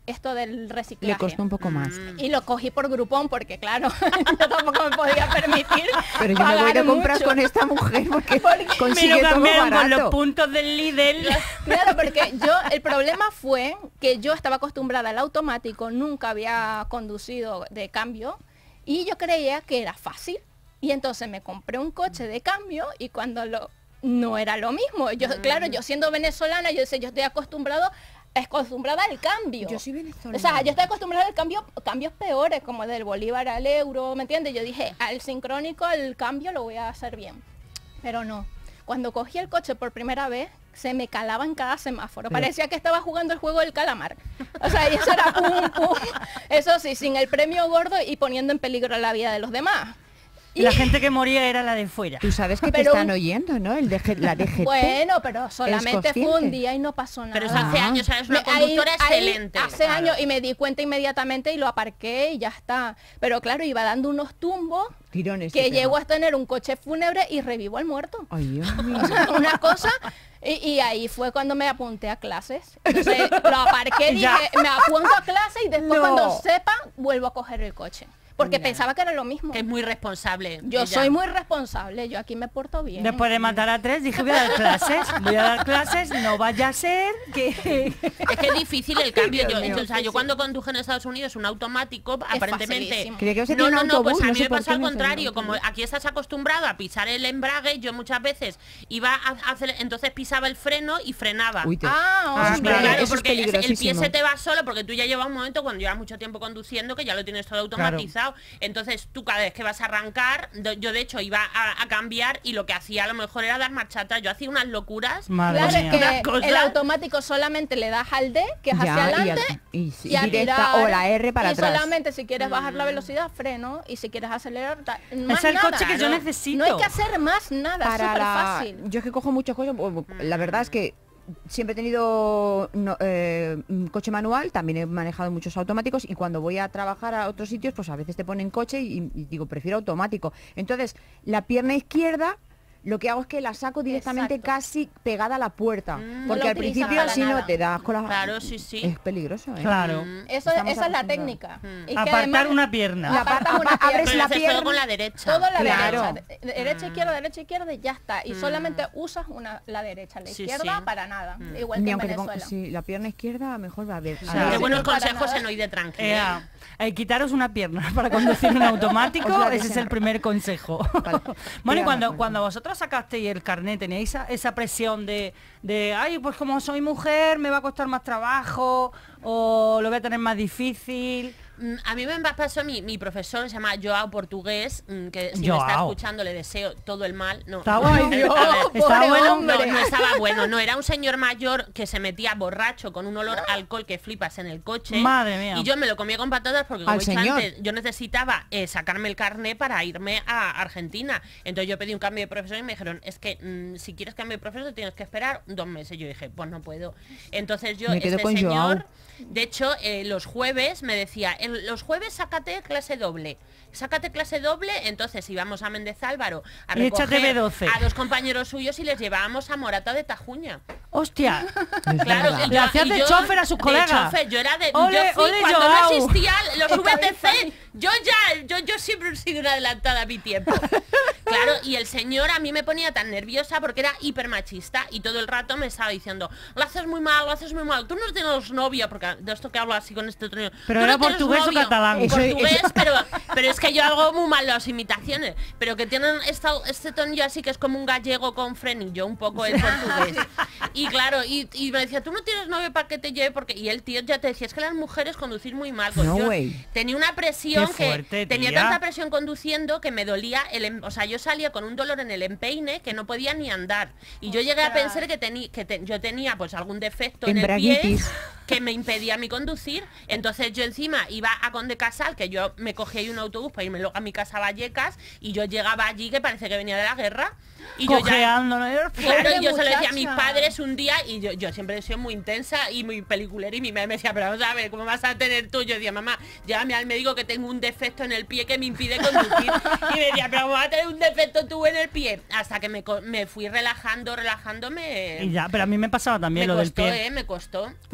esto del reciclaje.
Le costó un poco más.
Y lo cogí por Groupon porque, claro, yo tampoco me podía permitir
Pero yo me voy a
pagar
comprar
mucho.
con esta mujer porque
Me
consigue
lo
todo
cambiaron por los
barato.
puntos del Lidl.
Claro, porque yo, el problema fue que yo estaba acostumbrada al automático, nunca había conducido de cambio y yo creía que era fácil. Y entonces me compré un coche de cambio y cuando lo... no era lo mismo. Yo,
Mm.
claro, yo siendo venezolana, yo decía, yo estoy acostumbrado, acostumbrada al cambio.
Yo soy venezolana.
O sea, yo estoy acostumbrada al cambio, cambios peores, como del bolívar al euro, ¿me entiendes? Yo dije, al sincrónico, el cambio lo voy a hacer bien. Pero no. Cuando cogí el coche por primera vez, se me calaba en cada semáforo.
Pero-
Parecía que estaba jugando el juego del calamar. O sea, y eso era pum, pum. Eso sí, sin el premio gordo y poniendo en peligro la vida de los demás.
Y la gente que moría era la de fuera.
Tú sabes que te
Pero
están
un-
oyendo, ¿no? El D G, la D G T.
Bueno, pero solamente fue un
consciente?
día y no pasó nada.
Pero eso hace
Ah.
años, ¿sabes? Una
Me- ahí-
conductora
ahí
excelente.
hace
Claro.
años y me di cuenta inmediatamente y lo aparqué y ya está. Pero claro, iba dando unos tumbos
Tirones.
que
te
llego
pega.
a tener un coche fúnebre y revivo al muerto.
Ay, Dios mío.
O sea, una cosa. Y, y ahí fue cuando me apunté a clases. Entonces lo aparqué y
Ya.
dije, me apunto a clase y después
No.
cuando sepa, vuelvo a coger el coche. Porque pensaba que era lo mismo.
Que es muy responsable.
Yo
ella.
soy muy responsable, yo aquí me porto bien.
Después de matar a tres, dije voy a dar clases, voy a dar clases, no vaya a ser que...
Es que es difícil el cambio.
Dios
Yo,
mío.
entonces, o sea,
Sí,
yo
sí.
cuando conduje en Estados Unidos un automático, aparentemente...
facilísimo.
Creía que ibas a
No,
tener
no,
un
no,
autobús,
pues a
no
mí
sé
me
por
pasa
qué
al
me salió
contrario.
un
Como
autobús.
aquí estás acostumbrado a pisar el embrague, yo muchas veces iba a hacer... Entonces pisaba el freno y frenaba.
Uy, te-
Ah,
Ah,
ostras.
claro.
Claro,
eso es
porque el pie
peligrosísimo.
se te va solo porque tú ya llevas un momento cuando llevas mucho tiempo conduciendo que ya lo tienes todo automatizado. Entonces tú cada vez que vas a arrancar, do- yo de hecho iba a, a cambiar y lo que hacía a lo mejor era dar marcha atrás. Yo hacía unas locuras.
Madre
Claro, es
mía.
Una
que
cosa-
el automático solamente le das al D, que es
Ya,
hacia
y
adelante,
a- y sí,
a
directa,
tirar,
o la R para
y
atrás.
solamente si quieres bajar la velocidad, freno, y si quieres acelerar, ta- más
Es el
nada.
coche que yo
claro.
necesito.
No hay que hacer más nada, es
para
súper
la...
fácil.
Yo es que cojo muchas cosas. bueno, La verdad es que siempre he tenido no, eh, un coche manual, también he manejado muchos automáticos y cuando voy a trabajar a otros sitios, pues a veces te ponen coche y, y digo, prefiero automático. Entonces, la pierna izquierda, lo que hago es que la saco directamente
Exacto.
casi pegada a la puerta.
Mm.
Porque
No lo
al
utilizas
principio
para
si no
nada.
te das con la...
Claro, sí, sí.
Es peligroso, ¿eh?
Claro.
Mm.
Eso,
Estamos
esa es la
acostumbrados.
técnica.
Mm.
Y que
Apartar
además-
una pierna.
La
apartas
apa-
una
apa- abres
Pero
la
haces todo
pierna.
con la derecha.
Todo la
Claro.
derecha, de- derecha, izquierda, derecha, izquierda y ya está. Y solamente usas una la derecha, la
Sí,
izquierda
sí.
para nada.
Mm.
Igual
Ni
que en
aunque te
Venezuela.
ponga- sí, la pierna izquierda mejor va a ver.
O
a
sea,
ver.
qué
no,
buenos
no para
consejos
nada.
en Hoy de Tranquil.
Eh,
¿eh?
eh, quitaros una pierna para conducir un automático,
Os la
ese es
deseo.
el primer consejo.
Vale.
Bueno, y
Tira
cuando,
una
cuando vosotros sacasteis el carnet, ¿teníais esa, esa presión de, de, ay, pues como soy mujer, me va a costar más trabajo, o lo voy a tener más difícil?
Mm, A mí me pasó mi, mi profesor, se llama Joao Portugués, mm, que si me
Joao.
está escuchando le deseo todo el mal. No,
Está
no,
bueno.
a ver,
Dios,
a ver,
Está
pobre
bueno.
No,
hombre.
no estaba bueno, no, era un señor mayor que se metía borracho con un olor a alcohol que flipas en el coche.
Madre mía.
Y yo me lo comía con patatas porque como
Al
he dicho
señor.
antes, yo necesitaba eh, sacarme el carné para irme a Argentina. Entonces yo pedí un cambio de profesor y me dijeron, es que mm, si quieres cambio de profesor tienes que esperar dos meses. Yo dije, pues no puedo. Entonces yo,
Me quedo
este
con
señor,
Joao.
de hecho, eh, los jueves me decía, "El- los jueves sácate clase doble. Sácate clase doble", entonces íbamos a Méndez Álvaro a
Y échate
recoger
B doce.
a dos compañeros suyos y les llevábamos a Morata de Tajuña.
Hostia.
Es
Claro,
verdad.
yo-
Le hacías
y
de
yo-
chofer a sus
de
colegas.
chofer, yo era de
Ole,
yo fui
ole,
cuando
Joao.
no existían los
Está
V T
bien
C,
funny.
yo ya, yo, yo siempre he sido una adelantada a mi tiempo. Claro, y el señor a mí me ponía tan nerviosa porque era hiper machista y todo el rato me estaba diciendo, lo haces muy mal, lo haces muy mal, tú no tienes novia, porque de esto que hablo así con este tono.
Pero
"Tú
era
no tienes
portugués o
novio".
catalán.
Eso-
Portugués,
eso-
pero, pero es que yo hago muy mal las imitaciones, pero que tienen esta, este tono así que es como un gallego con frenillo, un poco el portugués. Y claro, y, y me decía, tú no tienes novio para que te lleve, porque y el tío ya te decía, es que las mujeres conducir muy mal. Pues
No
yo
way.
tenía una presión
Qué fuerte,
que tenía
tía.
tanta presión conduciendo que me dolía el em- o sea, yo salía con un dolor en el empeine que no podía ni andar. Y yo llegué a
Ostras.
pensar que, tení, que te- yo tenía pues algún defecto en el pie
Embraguitis.
que me impedía a mí conducir. Entonces yo encima iba a Conde Casal, que yo me cogía ahí un autobús para irme luego a mi casa a Vallecas, y yo llegaba allí que parece que venía de la guerra. Y yo ya,
Cojeando, ¿no?
claro,
Pobre
y yo se lo decía a mis
muchacha.
padres un día, y yo, yo siempre he sido muy intensa y muy peliculera, y mi madre me decía, pero vamos a ver, ¿cómo vas a tener tú? Yo decía, mamá, llévame al médico que tengo un defecto en el pie que me impide conducir. Y me decía, pero ¿cómo vas a tener un defecto tú en el pie? Hasta que me, co- me fui relajando, relajándome.
Y ya, pero a mí me pasaba también
me
lo
costó,
del pie.
eh, me costó.
Ya- Y ya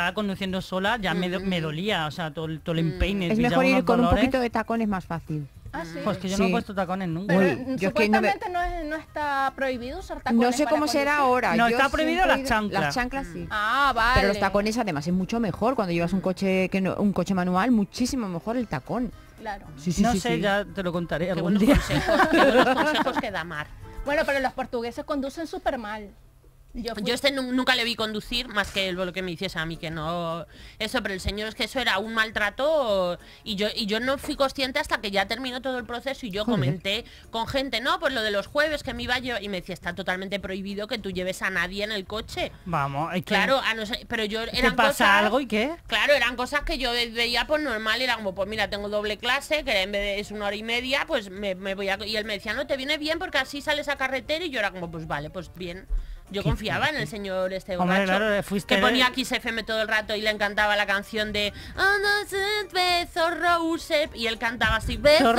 ya conduciendo sola ya me, do- me dolía, o sea, todo, el- todo el empeine.
Es
pillaba
mejor ir
unos
con un
dolores.
poquito de tacón, es más fácil.
Ah, sí.
Pues que yo no
Sí.
he puesto tacones nunca.
Pero
Uy,
mm,
yo es que no me-
supuestamente no, es- no está prohibido usar tacones.
No sé
para
cómo será
conducir.
ahora.
No,
yo
está prohibido
siempre he
las
ido-
chanclas.
Las chanclas sí.
Ah, vale.
Pero los tacones además es mucho mejor. Cuando llevas un coche que no, un coche manual, muchísimo mejor el tacón.
Claro.
Sí, sí,
no
sí,
sé,
sí.
ya te lo contaré
Qué
algún
buenos
día.
consejos, qué buenos consejos que da Mar.
Bueno, pero los portugueses conducen súper mal. Yo, fui-
Yo este nu- nunca le vi conducir más que el- lo que me hiciese a mí, que no eso, pero el señor es que eso era un maltrato y yo y yo no fui consciente hasta que ya terminó todo el proceso y yo
Joder.
comenté con gente, no, pues lo de los jueves que me iba yo y me decía, está totalmente prohibido que tú lleves a nadie en el coche.
Vamos, es que
Claro, a no ser, pero yo
¿te
eran
pasa
cosas,
algo y qué?
Claro, eran cosas que yo ve- veía pues normal, era como, pues mira, tengo doble clase, que en vez de es una hora y media, pues me, me voy a... Y él me decía, no, te viene bien porque así sales a carretera y yo era como, pues vale, pues bien. Yo confiaba en el señor este
Hombre,
borracho,
claro, fuiste
que
de-
ponía Kiss F M todo el rato y le encantaba la canción de "Oh, no sé, besos roses", y él cantaba así, besos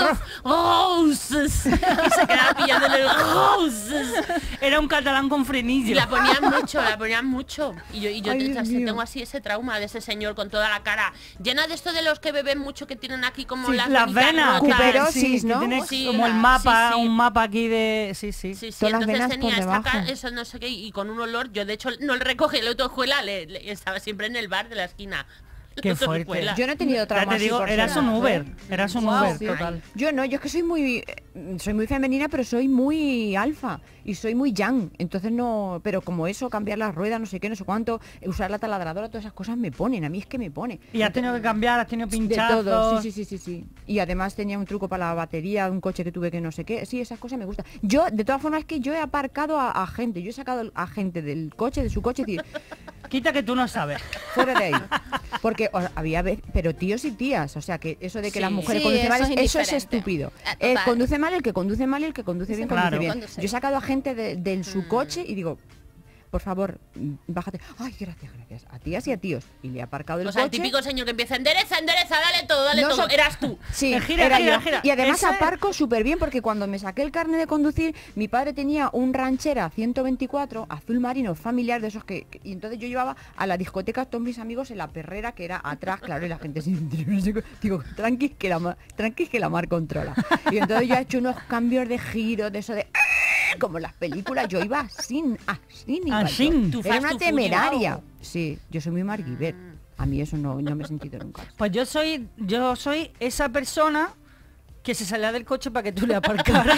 roses, y se quedaba pillándole roses.
Era un catalán con
Y
frenillo.
la ponían mucho, la ponían mucho. Y yo, y yo
Ay,
te-
Dios
así
mío.
tengo así ese trauma de ese señor con toda la cara llena de esto de los que beben mucho, que tienen aquí como
Sí,
las,
las
venitas
venas.
rotas.
Cuperosis,
que
¿no?
tiene
Sí,
como el
sí,
mapa,
sí.
un mapa aquí de... Sí, sí.
Sí, sí,
Todas las
entonces
venas
tenía
por
esta
debajo.
ca- eso no sé qué, y con un olor, yo de hecho no le recogí la autoescuela, le, le- estaba siempre en el bar de la esquina.
Qué
La
fuerte.
autoescuela.
Yo no he tenido
Ya
trauma
te
así
digo,
por
eras
ser
un
mujer.
Uber, eras un
Guau,
Uber,
sí.
total.
Yo no, yo es que soy muy eh, soy muy femenina, pero soy muy alfa y soy muy yang. Entonces no, pero como eso, cambiar las ruedas, no sé qué, no sé cuánto, usar la taladradora, todas esas cosas me ponen, a mí es que me pone.
Y has tenido que cambiar, has tenido
De
pinchazos.
todo, sí, sí, sí, sí, sí. Y además tenía un truco para la batería de un coche que tuve que no sé qué. Sí, esas cosas me gustan. Yo, de todas formas, es que yo he aparcado a, a gente, yo he sacado a gente del coche, de su coche, y decir,
Quita que tú no sabes.
fuera de ahí. Porque o, había veces, pero tíos y tías, o sea que eso de que
Sí.
las mujeres
Sí,
conducen mal,
eso es
eso es
indiferente.
estúpido.
Ah,
Eh,
total.
conduce mal el que conduce mal y el que conduce bien,
Claro.
conduce bien.
Conduce.
Yo he sacado a gente de, de
Mm.
su coche y digo, por favor, mm, bájate. Ay, gracias, gracias. A tías y a tíos. Y le he aparcado el
O sea, el
coche.
típico señor que empieza, endereza, endereza, dale todo, dale
No
todo,
so-
eras tú.
Sí,
Eh, gira,
era
gira,
yo.
gira.
Y además
Ese-
aparco súper bien porque cuando me saqué el carnet de conducir, mi padre tenía un ranchera ciento veinticuatro azul marino familiar de esos que, que- y entonces yo llevaba a la discoteca todos mis amigos en la perrera que era atrás, claro, y la gente sin digo, tranqui que la mar, tranqui que la mar controla. Y entonces yo he hecho unos cambios de giro, de eso de como las películas, yo iba así, así, ni
Así.
cual yo.
Tu
Era
fast,
una
tu
temeraria.
furious.
Sí, yo soy muy Marguibet. A mí eso no, no me he sentido nunca.
Pues yo soy, yo soy esa persona que se salía del coche para que tú le aparcaras.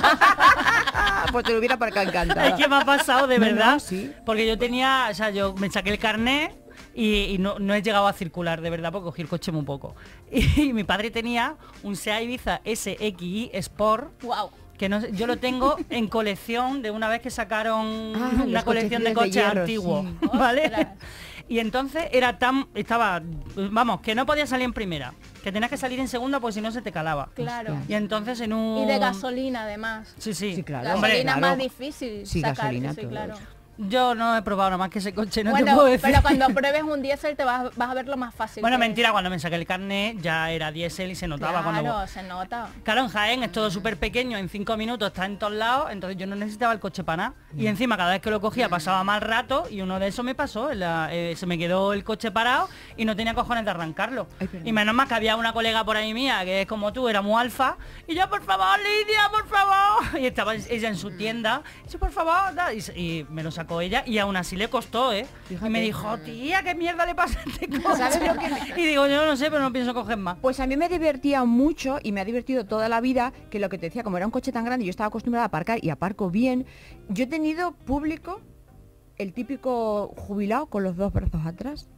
Ah, pues te lo hubiera aparcado encantada.
Es que me ha pasado de
No,
verdad.
no, sí.
Porque yo tenía, o sea, yo me saqué el carnet y, y no, no he llegado a circular, de verdad, porque cogí el coche muy poco. Y, mi padre tenía un Seat Ibiza S X I Sport,
Wow.
que no sé, yo lo tengo en colección de una vez que sacaron
Ah,
una
los
colección de
cochecitos de
coches
hierro,
antiguos,
sí.
¿vale?
Ostras.
Y entonces era tan, estaba, vamos, que no podía salir en primera, que tenías que salir en segunda porque si no se te calaba.
Claro.
Y entonces en un...
Y de gasolina además.
Sí, sí.
Sí, claro.
Gasolina
Hombre,
es
claro.
más difícil
Sí,
sacar,
gasolina,
sí,
todo
claro.
eso.
yo no he probado nada más que ese coche, no te
Bueno,
puedo decir.
pero cuando pruebes un diésel te vas, vas a ver lo más fácil.
Bueno,
que es.
mentira, cuando me saqué el carnet ya era diésel y se notaba
Claro,
cuando...
se nota.
Claro, en Jaén es todo súper pequeño, en cinco minutos está en todos lados, entonces yo no necesitaba el coche para nada. Y encima cada vez que lo cogía pasaba mal rato y uno de esos me pasó, en la- eh, se me quedó el coche parado y no tenía cojones de arrancarlo.
Ay, perdón.
Y menos mal que había una colega por ahí mía, que es como tú, era muy alfa, y yo, por favor, Lidia, por favor. Y estaba ella en su tienda, y yo, por favor, da, y, se- y me lo sacó ella, y aún así le costó, ¿eh?
Fíjate.
Y me dijo, tía, ¿qué mierda le pasa a este coche?
¿Sabes lo que me-
Y digo, yo no sé, pero no pienso coger más.
Pues a mí me divertía mucho y me ha divertido toda la vida, que lo que te decía, como era un coche tan grande, yo estaba acostumbrada a aparcar y aparco bien. Yo he tenido público, el típico jubilado con los dos brazos atrás,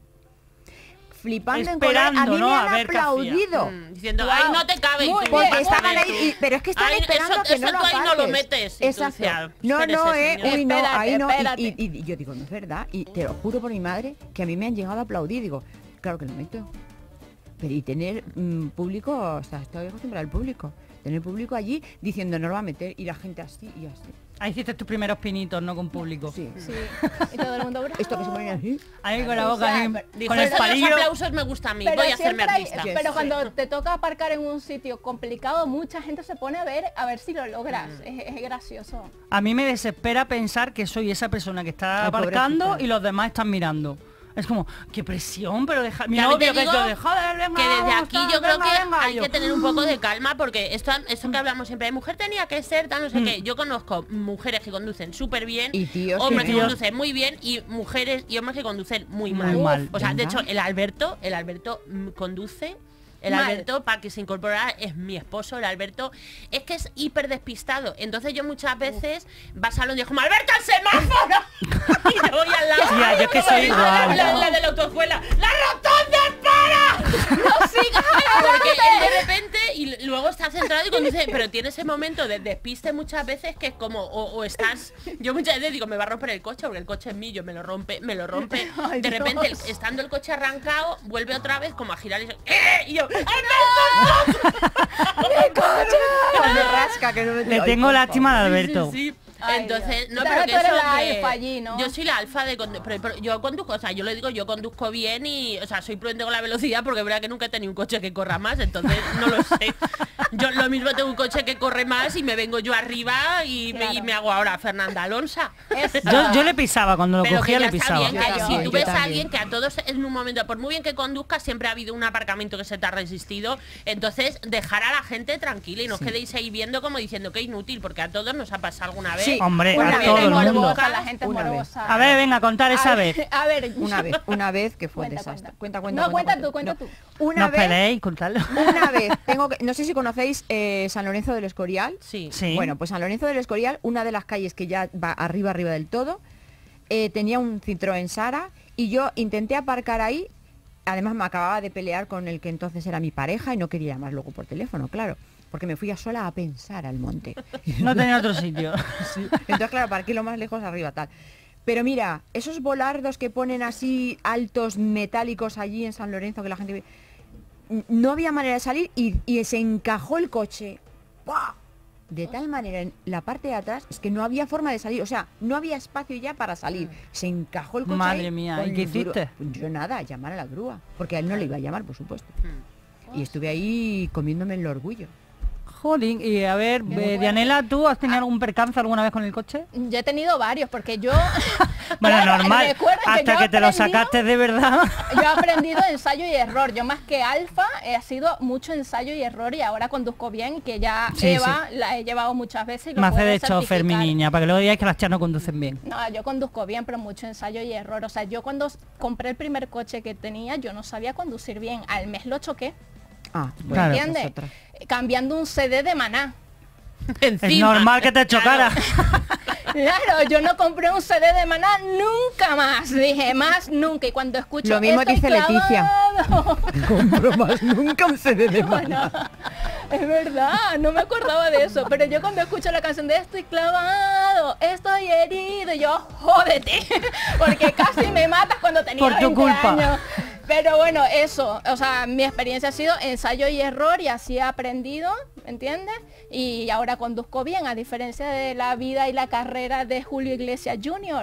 flipando en color. A
Esperando,
mí
¿no?
me
A
han
ver qué hacía.
aplaudido.
Mm, diciendo,
Guau.
ay, no te cabe. Y
Muy
tú,
Porque
vas a
estaban
ver
ahí,
tú.
y- pero es que están
Ay,
esperando
eso-
que
eso
no lo
tú ahí no lo
aparques.
metes. Y tú
Exacto.
decías,
No,
espérese,
no, eh,
señor.
uy, no,
Espérate,
ahí no. Y-
espérate.
Y, y- y yo digo, no es verdad. Y te lo juro por mi madre que a mí me han llegado a aplaudir. Digo, claro que lo meto. Pero y tener mm, público, o sea, estoy acostumbrada al público. Tener público allí diciendo no lo va a meter y la gente así y así.
Ahí hiciste tus primeros pinitos, ¿no? Con público.
Sí.
Sí. Y todo el mundo...
Esto que se ponen así.
Ahí con la
O
boca,
sea,
ahí,
pero-
Dijo,
con el
"Esto de los
palillo.
aplausos me gusta a mí,
Pero
voy a hacerme
siempre hay-
artista.
Yes.
pero cuando te toca aparcar en un sitio complicado, mucha gente se pone a ver a ver si lo logras.
Mm.
Es, es gracioso.
A mí me desespera pensar que soy esa persona que está
Ay,
aparcando
pobrecita.
y los demás están mirando. Es como, qué presión, pero deja... Mi
También te
novio que
digo
esto de, joder, venga,
que desde
vamos,
aquí
tal,
yo creo
venga,
que
venga".
hay
Yo,
que tener un poco de calma porque esto, esto que hablamos siempre de mujer tenía que ser tal no sé
Mm.
qué. Yo conozco mujeres que conducen súper bien,
Y tíos
hombres
que
que
no.
conducen muy bien y mujeres y hombres que conducen muy
Muy
mal.
mal.
O sea, de
Venga.
hecho, el Alberto, el Alberto mm, conduce. El
Mal.
Alberto, para que se incorporara, es mi esposo. El Alberto es que es hiper despistado. Entonces yo muchas veces vas a Londres como ¡Alberto, el semáforo! Y yo voy al lado.
Tía, yo es que soy
la,
igual.
la, la de la autoescuela. ¡La rotonda para! ¡No sigas! Porque él de repente y luego está centrado y conduce, pero tiene ese momento de despiste muchas veces que es como o, o estás. Yo muchas veces digo me va a romper el coche porque el coche es mío, me lo rompe, me lo rompe.
Ay,
De repente,
Dios.
estando el coche arrancado, vuelve otra vez como a girar y, yo, ¡eh! Y yo ¡Alberto!
Que me rasca, que no me-
Le
Ay,
tengo
por
lástima
favor.
al Alberto.
Sí, sí.
Ay,
Entonces,
Dios.
no,
Claro,
pero
tú
que
eres
eso
la
que-
alfa allí, ¿no?
Yo soy la alfa de condu- pero, pero yo conduzco, o sea, yo le digo, yo conduzco bien y, o sea, soy prudente con la velocidad porque es verdad que nunca he tenido un coche que corra más, entonces no lo sé. Yo lo mismo tengo un coche que corre más y me vengo yo arriba y, me, y
Claro.
me hago ahora Fernanda Alonso.
Eso.
Yo, yo le pisaba, cuando lo
Pero
cogía
que ya
le
está
pisaba.
bien, que
Yo
si
también,
tú
yo
ves a
también.
alguien que a todos en un momento, por muy bien que conduzca, siempre ha habido un aparcamiento que se te ha resistido, entonces dejar a la gente tranquila y no os quedéis ahí viendo como diciendo que inútil, porque a todos nos ha pasado alguna vez.
Sí.
Hombre,
Bueno,
a
la
todo
gente
el
es
mundo.
morbosa, la gente es
Una vez.
morbosa.
A ver, venga, contar esa
a
vez.
ver, a ver,
Una vez, una vez que fue un
Cuenta,
desastre.
cuenta.
Cuenta, cuenta,
No,
cuenta,
cuenta tú, cuenta
No.
tú.
Una
No os
vez,
peleéis, contadlo.
una vez, tengo que, no sé si conocéis eh, San Lorenzo del Escorial.
Sí.
Sí.
Bueno, pues San Lorenzo del Escorial, una de las calles que ya va arriba, arriba del todo, eh, tenía un Citroën Sara y yo intenté aparcar ahí. Además me acababa de pelear con el que entonces era mi pareja y no quería llamar luego por teléfono, claro, porque me fui a sola a pensar al monte.
No tenía otro sitio.
Sí. Entonces, claro, parqué lo más lejos arriba, tal. Pero mira, esos volardos que ponen así altos metálicos allí en San Lorenzo, que la gente ve, n- no había manera de salir y, y se encajó el coche. ¡Buah! De tal manera en la parte de atrás es que no había forma de salir, o sea, no había espacio ya para salir. Se encajó el coche.
Madre
ahí
mía,
con
¿y qué
el duro-
hiciste?
Yo nada, llamar a la grúa, porque a él no le iba a llamar, por supuesto. Y estuve ahí comiéndome el orgullo.
Jolín, y a ver, eh, Dianela, ¿tú has tenido algún percance alguna vez con el coche?
Yo he tenido varios porque yo
Bueno,
Claro,
normal,
recuerden que
hasta
yo
que te lo
aprendí-
sacaste de verdad.
yo he aprendido ensayo y error. Yo más que alfa he sido mucho ensayo y error y ahora conduzco bien, que ya
Sí,
Eva la he llevado muchas veces y lo
Me hace
puedo
de chofer, mi
certificar.
niña, para que luego digáis que las chas no conducen bien.
No, yo conduzco bien, pero mucho ensayo y error. O sea, yo cuando s- compré el primer coche que tenía, yo no sabía conducir bien. Al mes lo choqué,
Ah, bueno,
Claro.
esa es
¿entiendes?
otra.
Eh, Cambiando un C D de Maná.
Es normal que te chocara.
Claro, yo no compré un C D de Maná nunca más. Dije, más nunca. Y cuando escucho
Lo mismo
"Estoy
dice Leticia".
clavado",
Compro más nunca un C D de
bueno, es verdad, no me acordaba de eso. Pero yo cuando escucho la canción de Estoy clavado, estoy herido, yo jódete. Porque casi me matas cuando tenía
Por tu
veinte
culpa.
años. Pero bueno, eso, o sea, mi experiencia ha sido ensayo y error y así he aprendido, ¿entiendes? Y ahora conduzco bien, a diferencia de la vida y la carrera de Julio Iglesias junior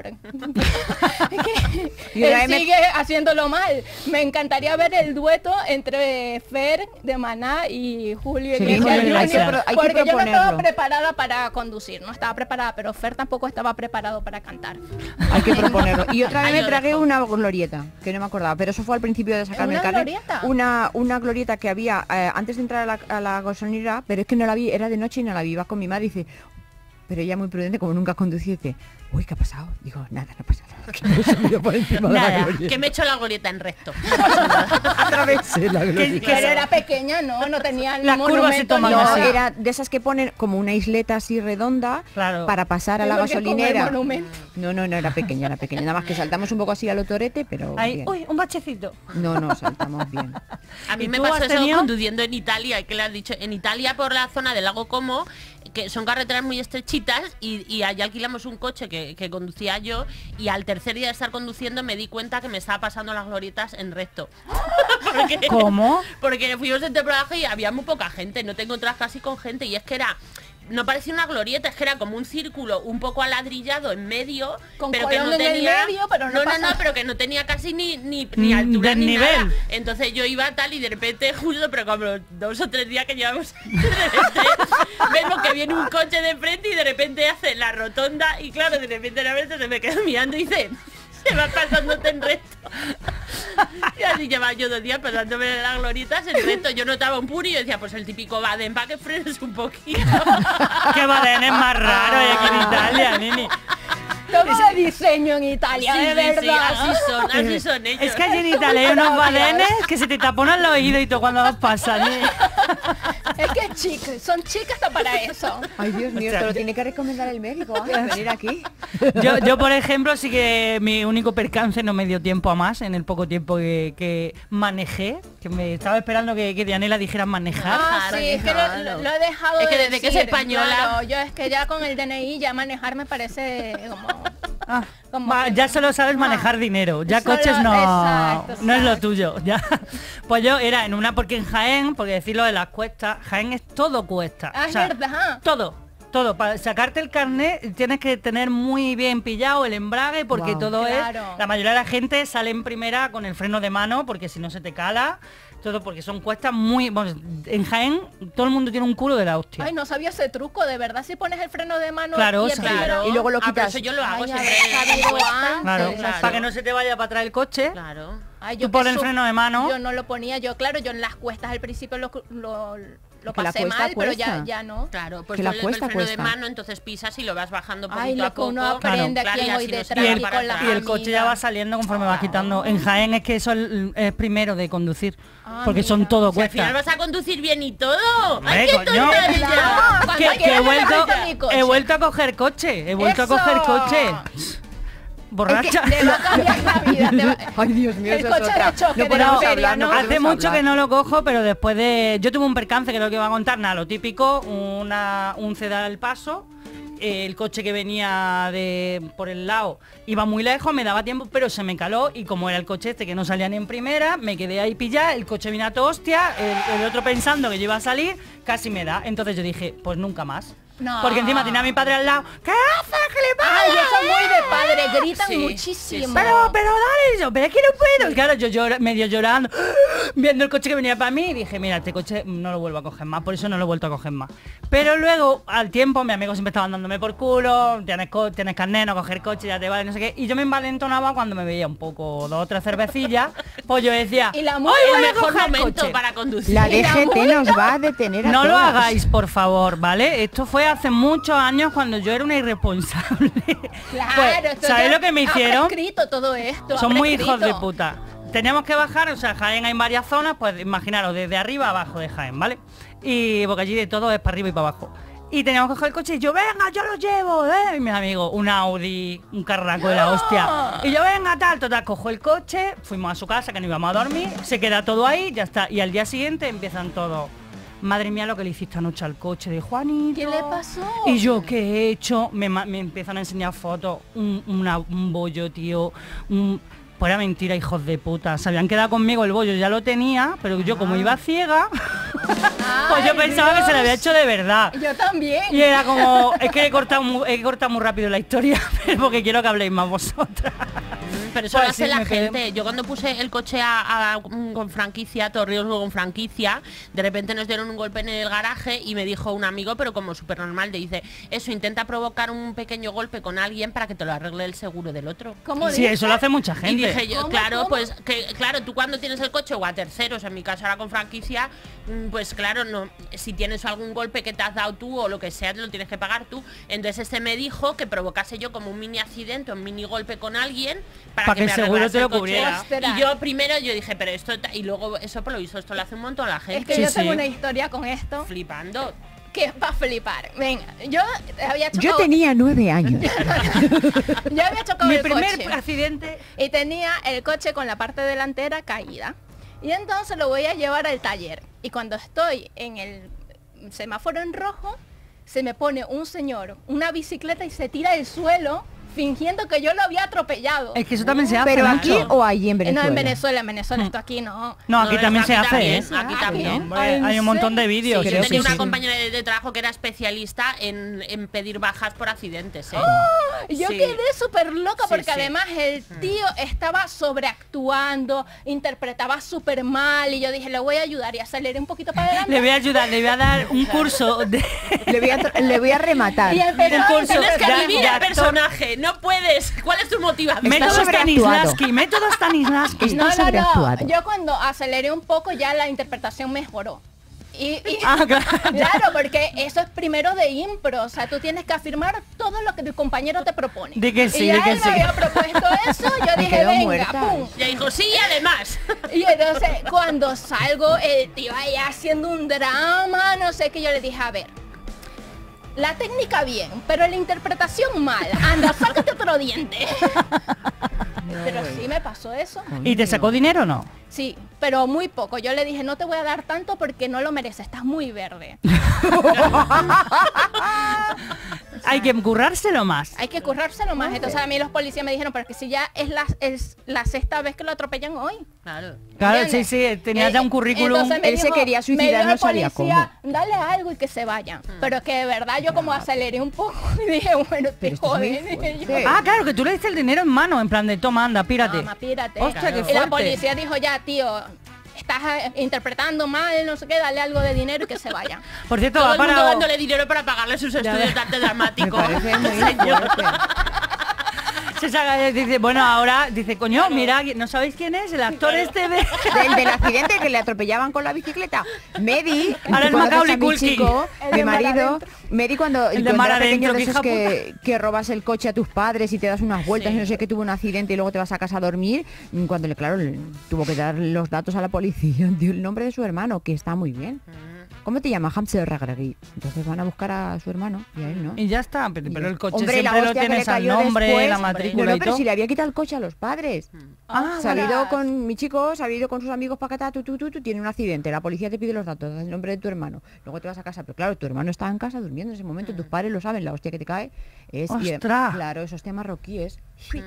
que
Y una
él
vez me-
sigue haciéndolo mal. Me encantaría ver el dueto entre Fer de Maná y Julio
Sí,
Iglesias
Julio
junior
Iglesias.
Hay que
porque yo no estaba
proponerlo.
preparada para conducir, no estaba preparada, pero Fer tampoco estaba preparado para cantar.
Hay que proponerlo. Y otra vez
Ahí
me
lo
tragué
dejo.
una glorieta, que no me acordaba, pero eso fue al principio de sacarme
¿Una
el carnet.
glorieta?
Una, una glorieta que había eh, antes de entrar a la, a la gasolinera, pero es que no la vi, era de noche y no la vi. Iba con mi madre y dice, pero ella muy prudente, como nunca conducía, dice, uy, ¿qué ha pasado? Digo, nada, no pasa nada. Que me he subido por encima de la
Nada,
glorieta.
Que me he hecho la glorieta en recto.
Atravesé la glorieta.
Pero era pequeña, no, no tenía
Las curvas se
monumento
toman
ni
No,
así.
nada.
era de esas que ponen como una isleta así redonda
Claro.
para pasar a la
Igual que con el
gasolinera.
monumento.
No, no, no, era pequeña, era pequeña. Nada más que saltamos un poco así a lo torete, pero
Ahí,
bien.
uy, un bachecito.
No, no, saltamos bien.
A mí
¿Y
me
tú
pasó
has
eso
tenido?
conduciendo en Italia, que le has dicho, en Italia por la zona del lago Como, que son carreteras muy estrechitas y, y allá alquilamos un coche que, que conducía yo y al tercer día de estar conduciendo me di cuenta que me estaba pasando las glorietas en recto. Porque-
¿Cómo?
Porque fuimos en temporada y había muy poca gente, no te encontrabas casi con gente y es que era... No parecía una glorieta, es que era como un círculo un poco aladrillado en medio,
Con
pero que no
colón en el
tenía,
medio, pero no
no, no,
pasa-
no, pero que no tenía casi ni ni, ni
Mm,
altura ni
desnivel.
nada. Entonces yo iba tal y de repente justo, pero como dos o tres días que llevamos, de repente vemos que viene un coche de frente y de repente hace la rotonda y claro, de repente la vez se me queda mirando y dice, Llevas pasándote en reto. Y así llevaba yo dos días pasándome en las gloritas en reto. Yo notaba un puri y yo decía, pues el típico Baden, para que frenes un poquito.
Que Baden es más raro y aquí en Italia, Nini.
Todo de diseño en Italia,
Sí,
de
sí,
verdad.
sí, así son, así son ellos.
Es que allí en Italia hay unos badenes que se te taponan los oídos y todo cuando los pasan. ¿eh?
Es que chicas, son chicas hasta para eso.
Ay, Dios mío,
O sea,
te lo
yo-
tiene que recomendar el médico, ¿eh? Venir aquí.
Yo, yo, por ejemplo, sí que mi único percance no me dio tiempo a más en el poco tiempo que, que manejé, que me estaba esperando que, que Dianela dijera manejar.
Ah, sí, es que lo, lo- lo he dejado
Es que
de
desde que es
decir,
española-
claro, yo es que ya con el D N I ya manejar me parece como...
Ah,
como
va,
que
ya
no.
solo sabes manejar
Ah,
dinero, ya
solo-
coches no,
exacto,
no es lo
exacto.
tuyo. Ya. Pues yo era en una, porque en Jaén, porque decirlo de las cuestas, Jaén es todo cuesta.
Ah, es verdad.
Todo. Todo, para sacarte el carnet tienes que tener muy bien pillado el embrague porque
Guau.
todo
Claro.
es, la mayoría de la gente sale en primera con el freno de mano porque si no se te cala, todo porque son cuestas muy, bueno, en Jaén todo el mundo tiene un culo de la hostia.
Ay, no sabía ese truco, de verdad, si pones el freno de mano
Claro,
y el
sí.
primero-
Claro.
Y luego lo
Ah, pero
quitas.
eso yo lo hago
Ay,
siempre.
haber sabido antes.
Claro,
claro.
para que no se te vaya para atrás el coche.
Claro.
Ay,
Tú
que
pones el
suf-
freno de mano.
Yo no lo ponía, yo claro, yo en las cuestas al principio lo, lo, lo
Que la
pasé
cuesta
mal, pero ya,
cuesta.
ya no.
Claro, pues
Que la
ponle el
cuesta,
freno de
cuesta.
mano, entonces pisas y lo vas bajando poquito
Ay,
a
lo que
poco.
uno aprende
Claro,
aquí
y
en
así
Hoy de
no se
Tranqui
va
Y el,
para
con la
atrás.
y el coche ya va saliendo conforme va quitando. En Jaén es que eso es, es primero de conducir.
Ah,
porque son
mira.
todo
Si al final
cuestas.
vas a conducir bien y todo.
Hombre,
¡Ay, qué
coño.
tontería!
Cuando
Que, que he,
quieras
vuelto,
levantarte mi coche.
he vuelto a coger coche. He vuelto
¡Eso!
a coger coche. Borracha.
Te va a cambiar la vida. te va-
Ay, Dios mío,
El
eso es
coche
otra.
de choque
No
de
podemos
la
hablar,
feria,
no
¿no?
podemos
Hace mucho
hablar.
que no lo cojo, pero después de... Yo tuve un percance, que es lo que iba a contar, nada, lo típico, una, un cedar al paso, eh, el coche que venía de por el lado iba muy lejos, me daba tiempo, pero se me caló y como era el coche este que no salía ni en primera, me quedé ahí pillada, el coche vino a toda hostia, el, el otro pensando que yo iba a salir, casi me da. Entonces yo dije, pues nunca más.
No.
Porque encima tenía a mi padre al lado. ¿Qué haces? ¿Qué le pasa?
Ay, eso es muy de padre, gritan
Sí,
muchísimo.
Pero, pero dale eso, pero es que no puedo. Y claro, yo llora- medio llorando, viendo el coche que venía para mí, y dije, mira, este coche no lo vuelvo a coger más, por eso no lo he vuelto a coger más. Pero luego, al tiempo, mi amigo siempre estaba dándome por culo, tienes, co tienes carnet, no coger coche, ya te vale, no sé qué. Y yo me envalentonaba cuando me veía un poco, dos o tres cervecillas, pues yo decía,
Y la
hoy
multa,
voy
El
a
mejor
coger
momento
coche.
para conducir.
La
Y la
D G T
multa.
nos va a detener a
No lo
todas.
hagáis, por favor, ¿vale? Esto fue hace muchos años cuando yo era una irresponsable.
Claro,
Pues,
esto
¿sabes
ya
lo que me
ha
hicieron?
prescrito todo esto.
Son
ha
muy hijos de
prescrito.
puta. Teníamos que bajar, o sea, Jaén hay varias zonas, pues imaginaros, desde arriba a abajo de Jaén, ¿vale? Y porque allí de todo es para arriba y para abajo. Y teníamos que coger el coche y yo, venga, yo lo llevo, ¿eh? Y mis amigos, un Audi, un carraco de la hostia. Y yo, venga, tal, total, cojo el coche, fuimos a su casa, que no íbamos a dormir, se queda todo ahí, ya está. Y al día siguiente empiezan todos. Madre mía, lo que le hiciste anoche al coche de Juanito.
¿Qué le pasó?
Y yo, ¿qué he hecho? Me, ma- me empiezan a enseñar fotos, un, una- un bollo, tío, un... Pues era mentira, hijos de puta. Se habían quedado conmigo, el bollo ya lo tenía, pero yo como iba ciega, pues yo
Ay,
pensaba que se lo había
Dios.
hecho de verdad.
Yo también.
Y era como, es que he cortado muy, he cortado muy rápido la historia, pero porque quiero que habléis más vosotras.
Pero eso
Pues
lo hace
sí,
la
me quedé-
gente. Yo cuando puse el coche a, a- con franquicia, todo riesgo con franquicia, de repente nos dieron un golpe en el garaje y me dijo un amigo, pero como súper normal, le dice, eso, intenta provocar un pequeño golpe con alguien para que te lo arregle el seguro del otro.
¿Cómo
Sí,
dices?
eso lo hace mucha
Y
gente.
dije yo,
¿Cómo,
claro,
cómo?
pues que claro, tú cuando tienes el coche o a terceros, en mi caso ahora con franquicia, mm, pues claro, no, si tienes algún golpe que te has dado tú o lo que sea, te lo tienes que pagar tú. Entonces este me dijo que provocase yo como un mini accidente, un mini golpe con alguien para
Pa'
que,
que
me
el seguro
arreglase
te lo
el coche.
cubriera.
Ostras.
Y yo primero yo dije, pero esto ta- y luego eso por lo visto esto lo hace un montón la gente.
Es que
Sí,
yo tengo
sí.
una historia con esto
Flipando.
que es para flipar. Venga, yo había chocado,
Yo tenía nueve años.
yo había chocado
Mi
el
primer
coche
accidente.
y tenía el coche con la parte delantera caída. Y entonces lo voy a llevar al taller. Y cuando estoy en el semáforo en rojo, se me pone un señor, una bicicleta y se tira al suelo fingiendo que yo lo había atropellado.
Es que eso también se hace.
¿Pero
mucho.
aquí o allí en
Eh,
Venezuela?
No, en Venezuela, en Venezuela, esto aquí no.
No, aquí
No,
también
aquí
se hace,
también,
¿eh?
aquí
Ah,
también.
Hombre,
¿en
hay un montón de
serio?
vídeos.
Sí,
creo
yo
que
tenía
sí,
una
sí.
compañera de, de trabajo que era especialista en, en pedir bajas por accidentes, ¿eh?
Yo
Sí.
quedé súper loca
Sí,
porque
sí.
además el tío estaba sobreactuando, interpretaba súper mal y yo dije, le voy a ayudar y aceleré un poquito para adelante.
Le voy a ayudar, le voy a dar un curso de...
Le voy a, tr- le voy a rematar.
Y empezó
El
a
curso
Tienes que
Ya,
vivir
ya,
el personaje, no no puedes. ¿Cuál es tu motivación?
Está
Método
sobreactuado.
Stanislavski, método Stanislavski.
Está
No, no, no.
sobreactuado.
Yo cuando aceleré un poco ya la interpretación mejoró. Y, y-
Ah, claro.
claro, porque eso es primero de impro, o sea, tú tienes que afirmar todo lo que tu compañero te propone.
Di que sí,
y ya
di que
él
sí.
me había propuesto eso, yo
Me
dije,
quedo
venga,
muerta.
pum.
Y dijo, sí, y además.
Y entonces cuando salgo, el tío ahí haciendo un drama, no sé qué, yo le dije, a ver, la técnica bien, pero la interpretación mal. Anda, sácate otro diente. Pero sí me pasó eso.
¿Y te sacó dinero o no?
Sí, pero muy poco. Yo le dije, no te voy a dar tanto porque no lo mereces, estás muy verde.
Hay que currárselo más.
Hay que currárselo más. Entonces a mí los policías me dijeron, pero que si ya es la, es la sexta vez que lo atropellan hoy.
Claro.
Claro, sí,
¿Entiendes?
sí, tenías ya un
Eh,
currículum.
entonces me
Él se quería
me
suicidar,
dijo
no
el
sabía
policía, dale algo y que se vayan. Pero que de verdad yo como aceleré un poco y dije, bueno, te
Pero esto es muy
joden. dije yo.
fuerte.
Ah, claro, que tú le diste el dinero en mano, en plan de toma, anda, pírate.
Toma, pírate.
Hostia, qué
Y la
fuerte.
policía dijo, ya, tío, estás eh, interpretando mal, no sé qué, dale algo de dinero y que se vaya.
Por cierto,
Todo
ha
el mundo
parado...
dándole dinero para pagarle sus estudios de arte
Me
dramático.
parece muy
Señor.
fuerte.
Se saca- dice, bueno, ahora, dice, coño, mira, ¿no sabéis quién es? El actor este de...
Del, del accidente que le atropellaban con la bicicleta. Medi,
Ahora es
tú conoces
Macaulay
a mi
Culkin.
chico,
El
mi
de mar
marido,
adentro.
Medi cuando,
El de
cuando
mar
era pequeño,
adentro,
de
que
esos
hija
que, que robas el coche a tus padres y te das unas vueltas
Sí.
y no sé qué, tuvo un accidente y luego te vas a casa a dormir, cuando le, claro, le- tuvo que dar los datos a la policía, dio el nombre de su hermano, que está muy bien. ¿Cómo te llamas? Hamster Ragragui. Entonces van a buscar a su hermano y a él, ¿no?
Y ya está, pero, pero el coche
Hombre, la
siempre lo
hostia que
tienes
le
al
cayó
nombre,
después.
la
No,
matrícula
no,
y
pero
todo.
si le había quitado el coche a los padres.
Ah,
Se ha ido
verás.
con mi chico, se ha ido con sus amigos para acá, tú, tú, tú, tú, tiene un accidente, la policía te pide los datos, das el nombre de tu hermano, luego te vas a casa, pero claro, tu hermano está en casa durmiendo en ese momento, tus padres lo saben, la hostia que te cae es... y-
¡Ostras!
claro, esos temas marroquíes.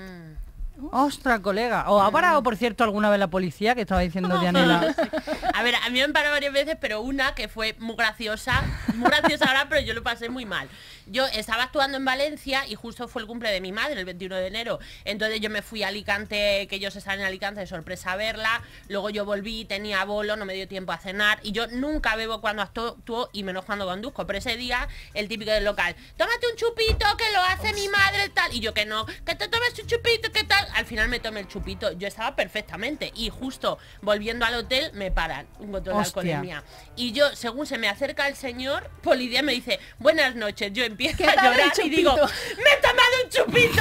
Ostras, colega. ¿O ha parado, por cierto, alguna vez la policía que estaba diciendo Dianela?
A ver, a mí me han parado varias veces, pero una que fue muy graciosa, muy graciosa ahora, pero yo lo pasé muy mal. Yo estaba actuando en Valencia y justo fue el cumple de mi madre, el veintiuno de enero. Entonces yo me fui a Alicante, que ellos estaban en Alicante de sorpresa a verla. Luego yo volví, tenía bolo, no me dio tiempo a cenar. Y yo nunca bebo cuando actúo y menos cuando conduzco. Pero ese día, el típico del local, tómate un chupito que lo hace mi madre, tal. Y yo que no, que te tomes un chupito, que tal. Al final me tomé el chupito. Yo estaba perfectamente. Y justo volviendo al hotel, me paran. Un control de
Hostia.
alcoholemia. Y yo, según se me acerca el señor, policía me dice, buenas noches. Yo empiezo
¿Qué
a
tal el
llorar y digo,
chupito?
me he tomado un chupito.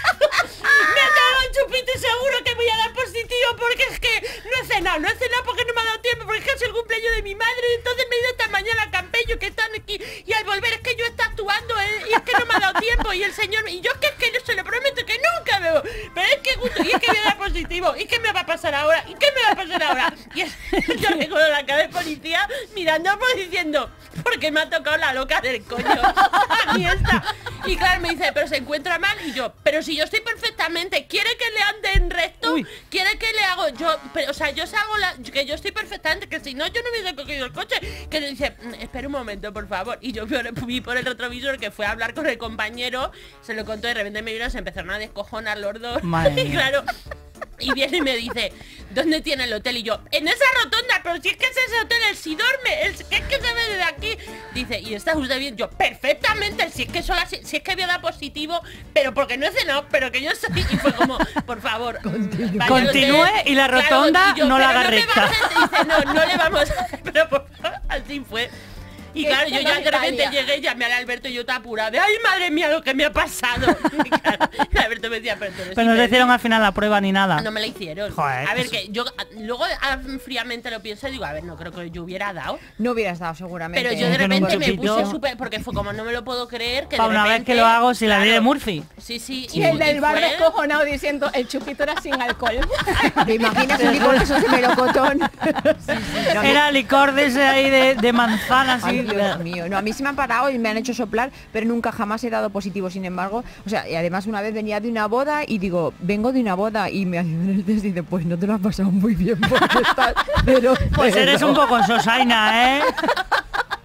Me he tomado un chupito y seguro que voy a dar positivo porque es que no he cenado, no he cenado porque no me ha dado tiempo, porque es que es el cumpleaños de mi madre, entonces me he ido esta mañana a Campello que están aquí y al volver es que yo está actuando eh, y es que no me ha dado tiempo y el señor, y yo que es que yo se lo prometo que nunca bebo, pero es que gusto, y es que voy a dar positivo, y qué me va a pasar ahora, y qué me va a pasar ahora, y es, yo le con la cara de policía mirando pues diciendo, porque me ha tocado la loca del coño, a mí esta, y claro me dice, pero se encuentra mal, y yo, pero si yo estoy perfectamente, ¿quiere que le ande en recto?
Uy.
¿Quiere que le hago? Yo, pero, o sea, yo salgo la, que yo estoy perfectamente, que si no yo no hubiese cogido el coche, que le dice, "Mm, espera un momento, por favor", y yo por- vi por el retrovisor que fue a hablar con el compañero, se lo contó y de repente me vieron, se empezaron a descojonar los dos.
Madre
Y
mía.
claro, y viene y me dice, ¿dónde tiene el hotel? Y yo, en esa rotonda, pero si es que es ese hotel, el Sidorme, el que es que se ve desde aquí. Dice, ¿y está usted bien? Yo, perfectamente, si es que solo así- si es que voy a dar positivo, pero porque no he cenado, pero que yo soy. Y fue como, por favor, vaya al
Continúe
hotel.
y la
Claro,
rotonda
y yo,
no la
"Pero
haga
me
recta".
vas a-". Dice, no, no le vamos a... Pero por favor, así fue. Y
Que
claro, yo
esto
ya
no
de repente
Italia.
llegué y llamé al Alberto y yo estaba apurada de, ay, madre mía, lo que me ha pasado. Y claro, el Alberto me decía, pero tú eres
Pero no le
imbécil".
hicieron al final la prueba ni nada.
No me la hicieron.
Joder,
a ver,
pues-
que yo a- luego a- fríamente lo pienso y digo, a ver, no creo que yo hubiera dado.
No hubieras dado seguramente.
Pero yo de
que no
repente
un
me
chupito.
puse súper, porque fue como no me lo puedo creer, que
Para
de
una vez
repente,
que lo hago, si la ley de
claro,
Murphy.
Sí, sí.
Y el del bar
fue-
descojonado diciendo, el chupito era sin alcohol.
¿Te imaginas un tipo de esos de melocotón? No,
Era licor de ese ahí de, de manzana, así.
Ay, Dios mío. No, a mí se me han parado y me han hecho soplar, pero nunca jamás he dado positivo, sin embargo. O sea, y además una vez venía de una boda y digo, vengo de una boda y me hacen el test y dice, pues no te lo has pasado muy bien porque estás... Pero,
Pues
pero-
eres un poco sosaina, ¿eh?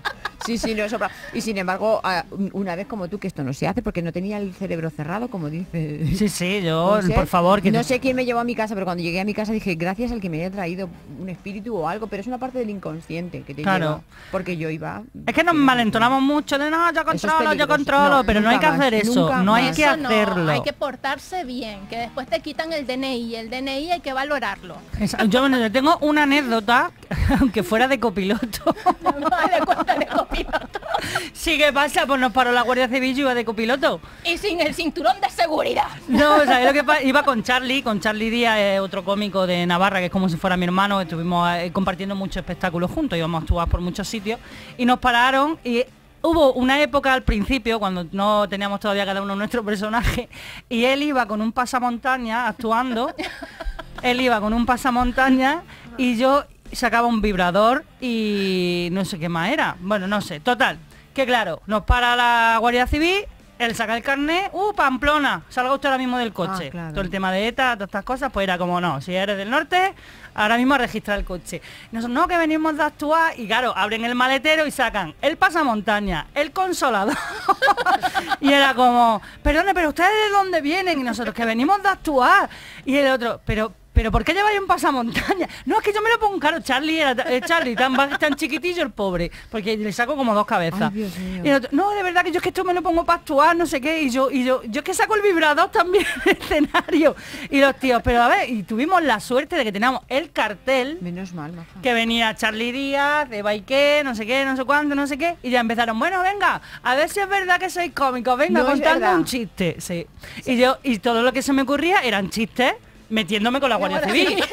Sí, sí, no sopla. Y sin embargo, a- una vez como tú, que esto no se hace porque no tenía el cerebro cerrado, como dice.
Sí, sí, yo,
No sé,
por favor, que
no sé quién me llevó a mi casa, pero cuando llegué a mi casa dije, gracias al que me haya traído un espíritu o algo, pero es una parte del inconsciente que te
Claro.
lleva. Porque yo iba.
Es que nos malentonamos mucho de no, yo
es
controlo, yo
peligroso.
controlo,
No,
pero no hay que
nunca más,
hacer eso,
nunca
no hay
más.
que
Eso no,
hacerlo.
hay que portarse bien, que después te quitan el D N I y el D N I hay que valorarlo.
Esa- Yo, bueno, yo tengo una anécdota, aunque fuera de copiloto.
Vale, cuéntale, copiloto.
Sí, ¿qué pasa? Pues nos paró la Guardia Civil y iba de copiloto.
Y sin el cinturón de seguridad.
No, ¿sabes lo que pasa? Iba con Charlie, con Charlie Díaz, eh, otro cómico de Navarra, que es como si fuera mi hermano, estuvimos eh, compartiendo muchos espectáculos juntos, íbamos a actuar por muchos sitios, y nos pararon y hubo una época al principio, cuando no teníamos todavía cada uno nuestro personaje, y él iba con un pasamontaña actuando, él iba con un pasamontaña y yo sacaba un vibrador y no sé qué más era, bueno, no sé, total, que claro, nos para la Guardia Civil, él saca el carnet, uh, Pamplona, salga usted ahora mismo del coche.
Ah, claro.
Todo el tema de ETA, todas estas cosas, pues era como, no, si eres del norte, ahora mismo a registrar el coche. Y nosotros, no, que venimos de actuar, y claro, abren el maletero y sacan el pasamontaña, el consolador. Y era como, perdone, pero ¿ustedes de dónde vienen? Y nosotros, que venimos de actuar. Y el otro, pero... ¿Pero por qué lleváis un pasamontaña? No, es que yo me lo pongo caro. Charlie era eh, Charlie, tan, ba- tan chiquitillo el pobre, porque le saco como dos cabezas.
Ay, Dios mío.
Y el otro, no, de verdad que yo es que esto me lo pongo para actuar, no sé qué. Y yo, y yo, yo es que saco el vibrador también en el escenario. Y los tíos, pero a ver, y tuvimos la suerte de que teníamos el cartel
Menos mal, maja.
que venía Charlie Díaz, de Baiqué, no sé qué, no sé cuánto, no sé qué, y ya empezaron, bueno, venga, a ver si es verdad que sois cómicos, venga,
No es
contadme
verdad.
un chiste. Sí. Y yo, y todo lo que se me ocurría eran chistes metiéndome con la Guardia Civil.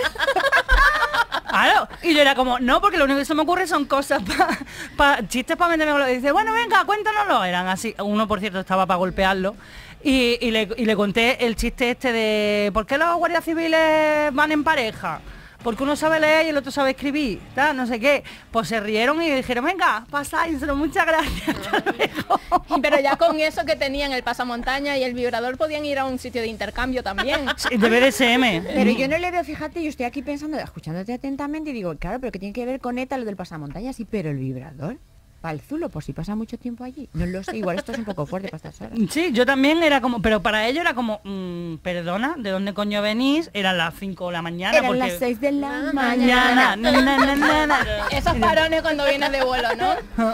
Claro, y yo era como, no, porque lo único que se me ocurre son cosas para pa, chistes para meterme con lo. Y dice, bueno, venga, cuéntanoslo. Eran así, uno por cierto estaba para golpearlo. Y, y, le, y le conté el chiste este de ¿por qué los guardias civiles van en pareja? Porque uno sabe leer y el otro sabe escribir, tal, no sé qué. Pues se rieron y dijeron, venga, pasáis, muchas gracias, hasta luego.
Pero ya con eso que tenían el pasamontaña y el vibrador podían ir a un sitio de intercambio también.
Sí, de B D S M.
Pero yo no le veo, fíjate, yo estoy aquí pensando, escuchándote atentamente y digo, claro, pero que tiene que ver con ETA lo del pasamontaña, sí, pero el vibrador. Para el Zulo, por si pasa mucho tiempo allí. No lo sé, igual esto es un poco fuerte para estas horas.
Sí, yo también era como, pero para ellos era como, mm, perdona, ¿de dónde coño venís? Eran las cinco de la mañana.
Eran
porque...
las seis de la
mañana.
mañana.
na, na, na, na, na.
Esos parones cuando vienes de vuelo, ¿no?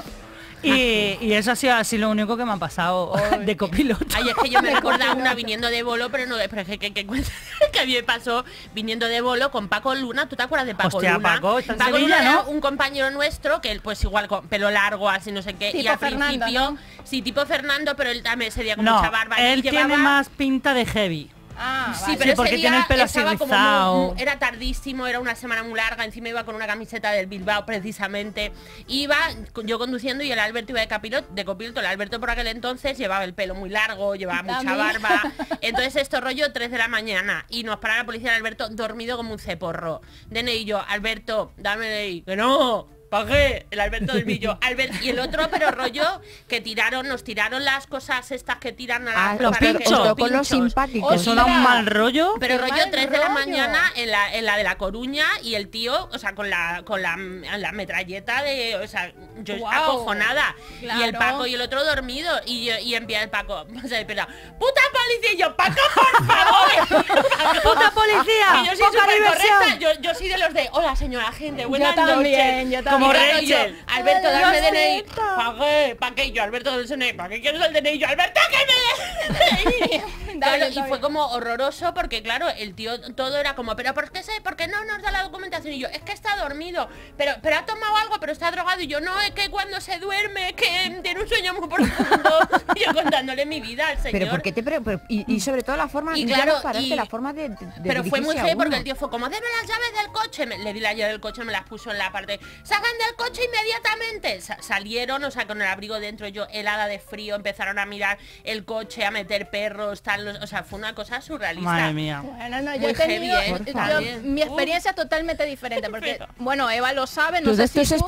Y, y eso ha sido así lo único que me ha pasado de copiloto.
Ay, es que yo me recordaba una viniendo de bolo, pero no, pero es que, que, que, que a mí me pasó viniendo de bolo con Paco Luna. ¿Tú te acuerdas de Paco
Hostia,
Luna?
Paco, está en Sevilla,
Luna era
¿no?
un compañero nuestro que él pues igual con pelo largo, así no sé qué, y
Tipo
al
Fernando,
principio,
¿no?
sí, tipo Fernando, pero él también se veía con
No,
mucha barba. y
él
llevaba-
tiene más pinta de heavy.
Ah,
Sí,
vale.
pero
porque
ese
tiene
día
el pelo así
estaba como
rizado.
muy- muy- era tardísimo, era una semana muy larga, encima iba con una camiseta del Bilbao precisamente. Iba con- yo conduciendo y el Alberto iba de copiloto, de copiloto. El Alberto por aquel entonces llevaba el pelo muy largo, llevaba mucha
También.
barba. Entonces esto rollo tres de la mañana y nos para la policía, el Alberto dormido como un ceporro. D N I y yo, Alberto, dame D N I. Que no. ¿Para qué? El Alberto del Villo. Albert, y el otro, pero rollo, que tiraron, nos tiraron las cosas estas que tiran a la,
Ah,
los
os
pinchos.
tocó- os tocó los
pinchos.
simpáticos.
Eso da un mal rollo.
Pero
¡Qué
rollo
mal
tres de la
rollo!
mañana en la, en la de La Coruña y el tío, o sea, con la con la, la metralleta de, o sea, yo
Guau.
acojonada.
Claro.
Y el Paco y el otro dormido. Y, yo- y envía el Paco, o sea, espera, ¡puta policía! Y yo, Paco, por favor.
¡Puta policía!
Y yo soy
¡Poca
súper
diversión!
correcta. Yo, yo soy de los de, hola señora gente, buenas
también,
noches.
yo
Como
también.
Rachel. Alberto,
Hola,
dame D N I.
Alberto.
¿Para qué? ¿Para qué? Yo, Alberto, dame D N I. ¿Para qué quieres el D N I? Yo, Alberto, que me dé D N I.
Dale,
Claro, y
dale.
fue como horroroso porque claro, el tío todo era como, pero ¿por qué sé? ¿Por qué no nos da la documentación? Y yo, es que está dormido, pero pero ha tomado algo, pero está drogado. Y yo, no, es que cuando se duerme, que tiene un sueño muy profundo. Y yo contándole mi vida al señor.
Pero ¿por qué te pre- pero- y, y sobre todo la forma,
Y
ya
claro,
no paraste,
y-
la forma de, de- de
Pero fue muy
dirigirse a
heavy
uno.
porque el tío fue como, deme las llaves del coche. Me- le di la llave del coche, me las puso en la parte. ¡Salgan del coche inmediatamente! Sa- salieron, o sea, con el abrigo dentro, yo helada de frío, empezaron a mirar el coche, a meter perros, tal, los- o sea, fue una cosa surrealista.
Madre mía.
Bueno, no, yo
Muy
he tenido,
heavy, ¿eh?
yo-
Por favor.
mi experiencia es totalmente diferente porque,
Pero-
bueno, Eva lo sabe, no
Todo
sé
esto
si
es
tú-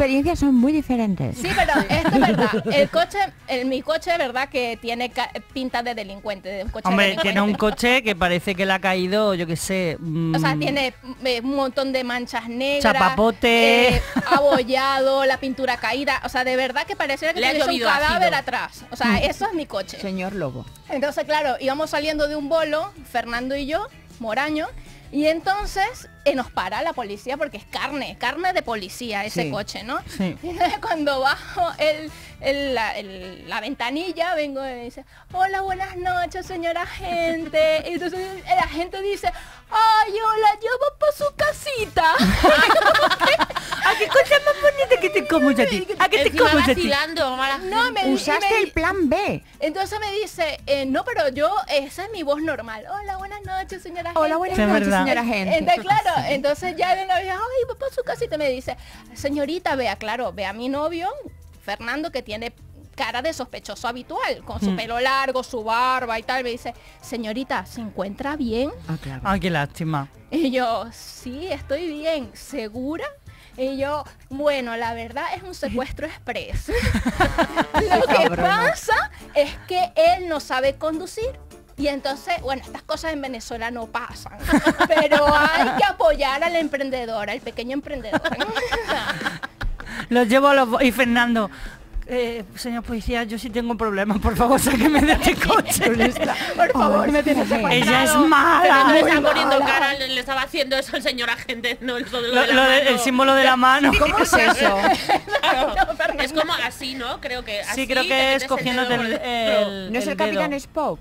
experiencias son muy diferentes.
Sí, pero esto es verdad. El coche, el, mi coche es verdad que tiene ca- pinta de delincuente. De un coche
Hombre,
delincuente.
tiene un coche que parece que le ha caído, yo qué sé... mm,
O sea, tiene eh, un montón de manchas negras.
Chapapote.
eh, abollado, la pintura caída. O sea, de verdad que pareciera que
Le ha
tuviese un
llovido
cadáver
ácido.
atrás. O sea, eso es mi coche.
Señor Lobo.
Entonces, claro, íbamos saliendo de un bolo, Fernando y yo, Moraño, y entonces eh, nos para la policía porque es carne, carne de policía ese
Sí.
coche, ¿no?
Sí.
Y entonces cuando bajo el, el- la, el- la ventanilla, vengo y dice, hola, buenas noches, señora agente. Y entonces el agente dice, ay, yo la llevo para su casita.
¿A qué cosa más bonita que te como a ti? ¿A qué te
Encima
como a ti?
vacilando, mala
No, me, y
Usaste
me-
el plan B.
Entonces me dice, eh, no, pero yo, esa es mi voz normal. Hola, buenas noches, señora
Hola,
agente.
buenas
Sí, es
noches,
verdad.
señora gente.
Entonces, claro, entonces ya de una vez, ay, va para su casita y me dice, señorita, vea, claro, ve a mi novio, Fernando, que tiene cara de sospechoso habitual, con su
Mm.
pelo largo, su barba y tal. Me dice, señorita, ¿se encuentra bien?
Ah, claro.
Ay, qué lástima.
Y yo, sí, estoy bien, ¿segura? Y yo, bueno, la verdad es un secuestro express. Lo que
Cabrona.
pasa es que él no sabe conducir. Y entonces, bueno, estas cosas en Venezuela no pasan. Pero hay que apoyar al emprendedor, al pequeño emprendedor.
Los llevo a los... Y Fernando... Eh, señor policía, yo sí tengo problemas, por favor, sáqueme de este coche.
Por favor, me tienes
Ay,
Ella es
Fernando
mala.
le
muy
está poniendo
mala.
cara, le, le estaba haciendo eso el señor agente, no el, lo de
Lo-
la
lo de-
mano.
el símbolo de la mano.
¿Cómo es eso?
Claro.
No, Fernando.
Es como así, ¿no? Creo que así
Sí, creo
te
que
metes
es
el
cogiéndote
dedo
el,
por dentro.
el-
¿No es el,
dedo.
Capitán Spock?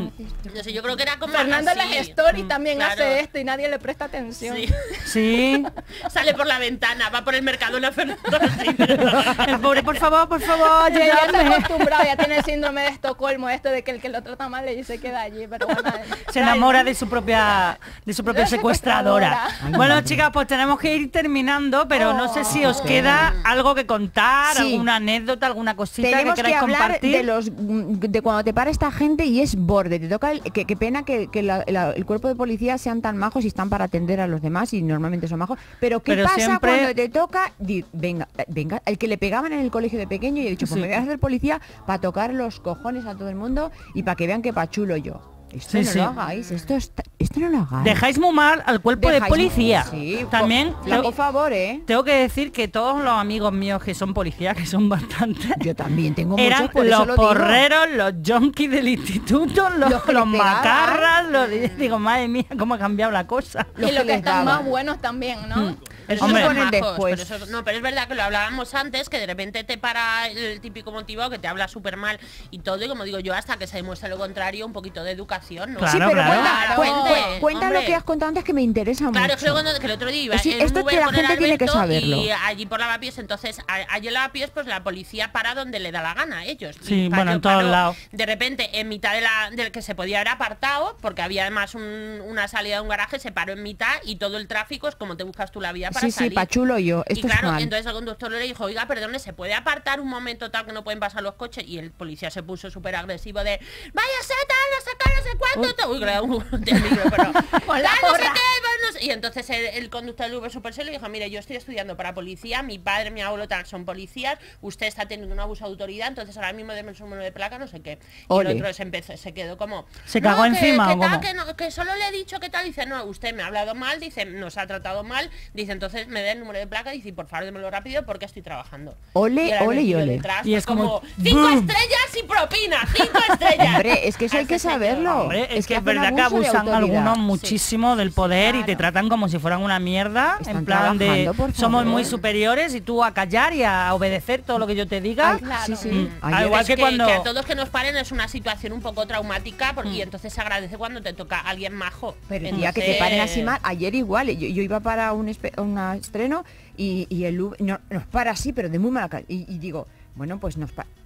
No sé, yo creo que era como
Fernando en
así.
las stories también
Claro.
hace esto y nadie le presta atención.
Sí.
Sí.
Sale por la ventana, va por el Mercadona Fernando. así.
El pobre, por favor, por favor,
Sí, ya está
ayúdame.
acostumbrado, ya tiene el síndrome de Estocolmo, esto de que el que lo trata mal y se queda allí, pero bueno.
Se enamora de su propia de su propia
La
secuestradora.
secuestradora.
Bueno, chicas, pues tenemos que ir terminando, pero no sé si os
Oh.
queda algo que contar,
Sí.
alguna anécdota, alguna cosita
Tenemos
que
que,
queráis
hablar
compartir.
de los mm, de cuando te para esta gente y es borde. Te toca el, que, qué pena que, que la- la- el cuerpo de policía sean tan majos y están para atender a los demás y normalmente son majos. Pero qué
Pero
pasa
siempre-
cuando te toca, Di- venga, eh, venga, el que le pegaban en el colegio de pequeño y he dicho, pues
Sí.
me voy a hacer policía para tocar los cojones a todo el mundo y para que vean que pachulo yo. Esto
Sí,
no
sí.
lo hagáis, esto está- esto no lo hagáis.
Dejáis muy mal al cuerpo de
Dejáis-
policía.
Sí,
También
por, flaco
tengo,
favor, ¿eh?
tengo que decir que todos los amigos míos que son policías, que son bastantes,
Yo también tengo
eran
muchos, por eso
los
lo digo.
porreros, los junkies del instituto, los,
Los que
los
les pegaban.
macarras, los, digo, madre mía, cómo ha cambiado la cosa.
Los
y los
que
que
les
están
daban.
más buenos también, ¿no?
Mm.
Pero
Hombre.
esos son
Ponen
majos,
después.
pero eso- no, pero es verdad que lo hablábamos antes, que de repente te para el típico motivado que te habla súper mal y todo, y como digo yo, hasta que se demuestre lo contrario, un poquito de educación, ¿no?
Claro,
Sí, pero
claro.
cuenta,
Claro,
cu- cu-
hombre,
cuenta lo
hombre.
que has contado antes que me interesa
Claro,
mucho.
es que, luego no- que el otro día iba
Sí,
en
esto
un Uber
que la
con el
gente tiene que
Alberto
saberlo.
y allí por Lavapiés, entonces a- allí en Lavapiés pues la policía para donde le da la gana a ellos.
Sí,
Y
bueno,
paró-
en todos
paró
lados.
De repente, en mitad de la, del que se podía haber apartado, porque había además un- una salida de un garaje, se paró en mitad y todo el tráfico es como te buscas tú la vía para
Sí, sí,
salir.
pachulo yo.
Y
Esto
claro,
es mal.
entonces el conductor le dijo, oiga, perdone, ¿se puede apartar un momento tal que no pueden pasar los coches? Y el policía se puso súper agresivo de, váyase tal, no sé qué, no sé cuánto. tal". Uy, claro, un del micro, pero,
Con la
"Tal, no sé
porra".
qué, pues no sé". Y entonces el, el conductor del Uber súper serio le dijo, mire, yo estoy estudiando para policía, mi padre, mi abuelo tal son policías, usted está teniendo un abuso de autoridad, entonces ahora mismo deme su número de placa, no sé qué. Y
Ole.
el otro se empezó, se quedó como,
¿Se
"No,
cagó
que-
encima
que
o
tal,
cómo?
que, no, que solo le he dicho que tal". Dice, no, usted me ha hablado mal, dice, nos ha tratado mal, dice, entonces me da el número de placa, dice, por favor démelo rápido porque estoy trabajando.
Ole,
Y el
ole y
Albertillo
ole.
detrás,
Y
pues
es como,
cinco
¡boom!
estrellas y propina, cinco estrellas.
Hombre, es que eso hay
A
que
ese señor.
saberlo.
Hombre, es, que es
hacen
verdad que
abuso de
abusan
autoridad.
algunos muchísimo del poder y te tratan como si fueran una mierda,
Están
en plan de
trabajando, por
somos
favor.
muy superiores y tú a callar y a obedecer todo lo que yo te diga.
Ay,
Claro.
sí, sí.
Mm.
Ayer-
Al igual
Es
que cuando-
que a todos que nos paren es una situación un poco traumática porque,
Mm.
y entonces se agradece cuando te toca alguien majo.
Pero tía,
Entonces,
que te paren así mal. Ayer igual, yo, yo iba para un, espe- un estreno y, y el Uber no, nos para así, pero de muy mala calidad. Y, y digo, bueno, pues nos pa-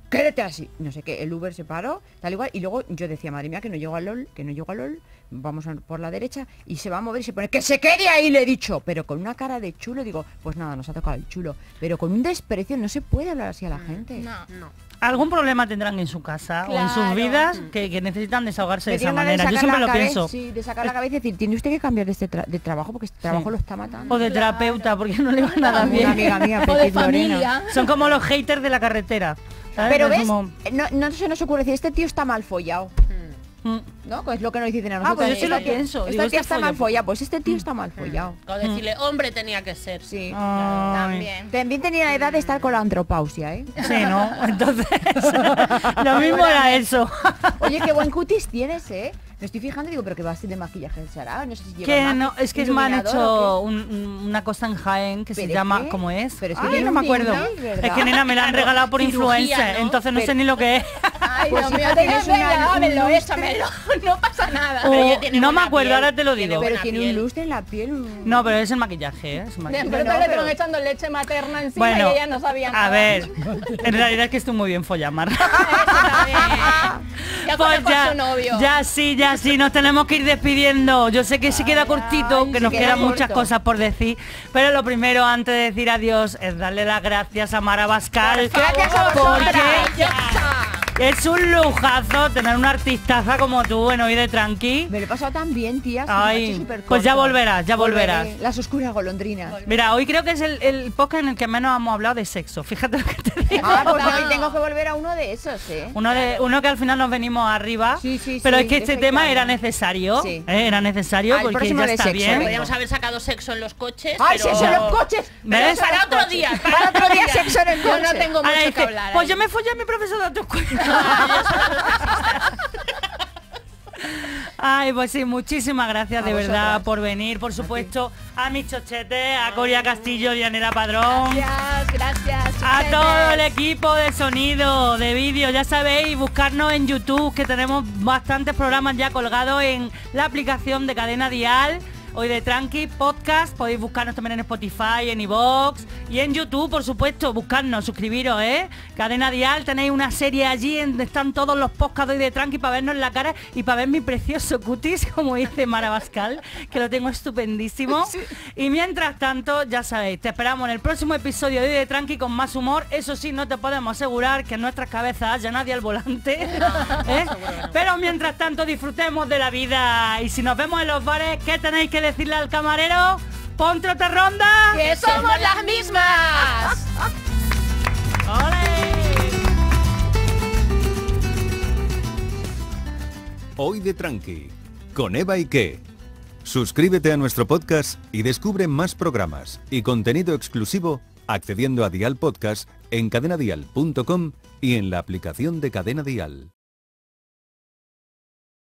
quédate así. No sé qué, el Uber se paró, tal igual. Y luego yo decía, madre mía, que no llego al LOL, que no llego al LOL. Vamos a, por la derecha y se va a mover y se pone, que se quede ahí, le he dicho. Pero con una cara de chulo, digo, pues nada, nos ha tocado el chulo. Pero con un desprecio, no se puede hablar así a la gente.
No.
No.
Algún problema tendrán en su casa o en sus
Claro.
vidas que, que necesitan desahogarse de
Me
esa
dieron ganas de
manera. Yo
sacar
siempre
la
lo
cabeza,
pienso.
Sí, de sacar la cabeza y decir, tiene usted que cambiar de, este tra- de trabajo porque este trabajo
Sí.
lo está matando.
O de
Claro.
terapeuta, porque no le va nada
Una
bien.
amiga mía,
O de
Petit Lorena.
familia.
Son como los haters de la carretera. ¿sabes?
Pero
Es
ves,
como,
no, no se nos ocurre decir, este tío está mal follado.
mm,
¿No? Pues es lo que nos dicen a
Ah,
nosotros.
pues yo sí lo
Esta tía-
pienso.
Esta
Digo,
tía
este
está mal
follo-
follado. Pues este tío está mal follado.
O decirle, hombre tenía que ser.
Sí.
Ay.
También.
También tenía la edad de estar con la antropausia, ¿eh?
Sí, ¿no? Entonces, lo mismo era eso.
Oye, qué buen cutis tienes, ¿eh? Me estoy fijando y digo, pero que va así de maquillaje el Sarao. No sé si lleva
Que
maqui-
no, es que me han
iluminador
hecho
o
un- un- una cosa en Jaén que se
¿Pero
llama,
qué?
¿cómo es?
Pero es que
Ay,
tiene
no
un
me acuerdo.
nivel, ¿verdad?
Es que nena me la han regalado por
Cirugía,
influencer,
¿no?
entonces no sé
Pero-
ni lo que es.
Ay,
Pues
Dios
si
mío,
tú tienes
venga,
una-
dámelo,
un
échamelo. No pasa nada.
O-
ella tiene
no me
buena
acuerdo,
piel,
ahora te lo
tiene
digo.
buena
Pero tiene
piel.
un lustre en la piel. un-
No, pero es el maquillaje, ¿eh? Es maquillaje.
Siempre
No,
le
pero-
estaban echando leche materna encima
Bueno,
y ella no sabía nada.
a ver, en realidad es que estoy muy bien follamar.
Eso también. Ya
Pues
conozco a su novio.
ya sí, ya sí, nos tenemos que ir despidiendo. Yo sé que se queda cortito,
ay,
que
se
nos
queda
quedan muchas
corto.
cosas por decir, pero lo primero antes de decir adiós es darle las gracias a Mara Bascal.
Gracias a
porque
vosotras.
es un lujazo tener una artistaza como tú en Hoy de Tranqui.
Me lo he pasado tan bien, tía. se me ha
Ay,
hecho súper
pues ya
corto.
volverás, ya volverás.
Volveré. Las oscuras golondrinas.
Mira, hoy creo que es el, el podcast en el que menos hemos hablado de sexo. Fíjate lo que te digo.
Ah, pues hoy tengo que volver a uno de esos, ¿eh?
Uno, de, uno que al final nos venimos arriba,
Sí, sí,
pero
sí,
es que este tema era
efectivamente.
necesario,
Sí.
¿eh? Era necesario
Al
porque
próximo
ya
de
está
sexo,
bien.
venga.
Podríamos haber sacado sexo en los coches,
¡Ay,
pero...
sexo en los coches!
¿Ves?
Para otro día, para,
Para otro día sexo en el
Yo
coche.
no tengo
Ahora
mucho que
dice,
hablar.
pues
ahí.
yo me follé a mi profesor de autoescuela. Ay, pues sí, muchísimas gracias
A
de verdad
vosotras.
por venir, por supuesto, a mis chochetes, a Coria Castillo, Dianela Padrón.
Gracias, gracias.
A
chuchetes.
todo el equipo de sonido, de vídeo, ya sabéis, buscarnos en YouTube, que tenemos bastantes programas ya colgados en la aplicación de Cadena Dial. Hoy de Tranqui Podcast, podéis buscarnos también en Spotify, en iVoox y en YouTube, por supuesto, buscarnos, suscribiros, ¿eh? Cadena Dial, tenéis una serie allí en donde están todos los podcasts de Hoy de Tranqui para vernos la cara y para ver mi precioso cutis, como dice Mara Bascal, que lo tengo estupendísimo. Y mientras tanto, ya sabéis, te esperamos en el próximo episodio de Hoy de Tranqui con más humor. Eso sí, no te podemos asegurar que en nuestras cabezas haya nadie al volante, ¿eh? Pero mientras tanto, disfrutemos de la vida. Y si nos vemos en los bares, ¿qué tenéis que decirle al camarero? ¡Ponte otra ronda!
¡Que somos las mismas!
¡Ole!
Hoy de Tranqui, con Eva Ike. Suscríbete a nuestro podcast y descubre más programas y contenido exclusivo accediendo a Dial Podcast en cadena dial punto com y en la aplicación de Cadena Dial.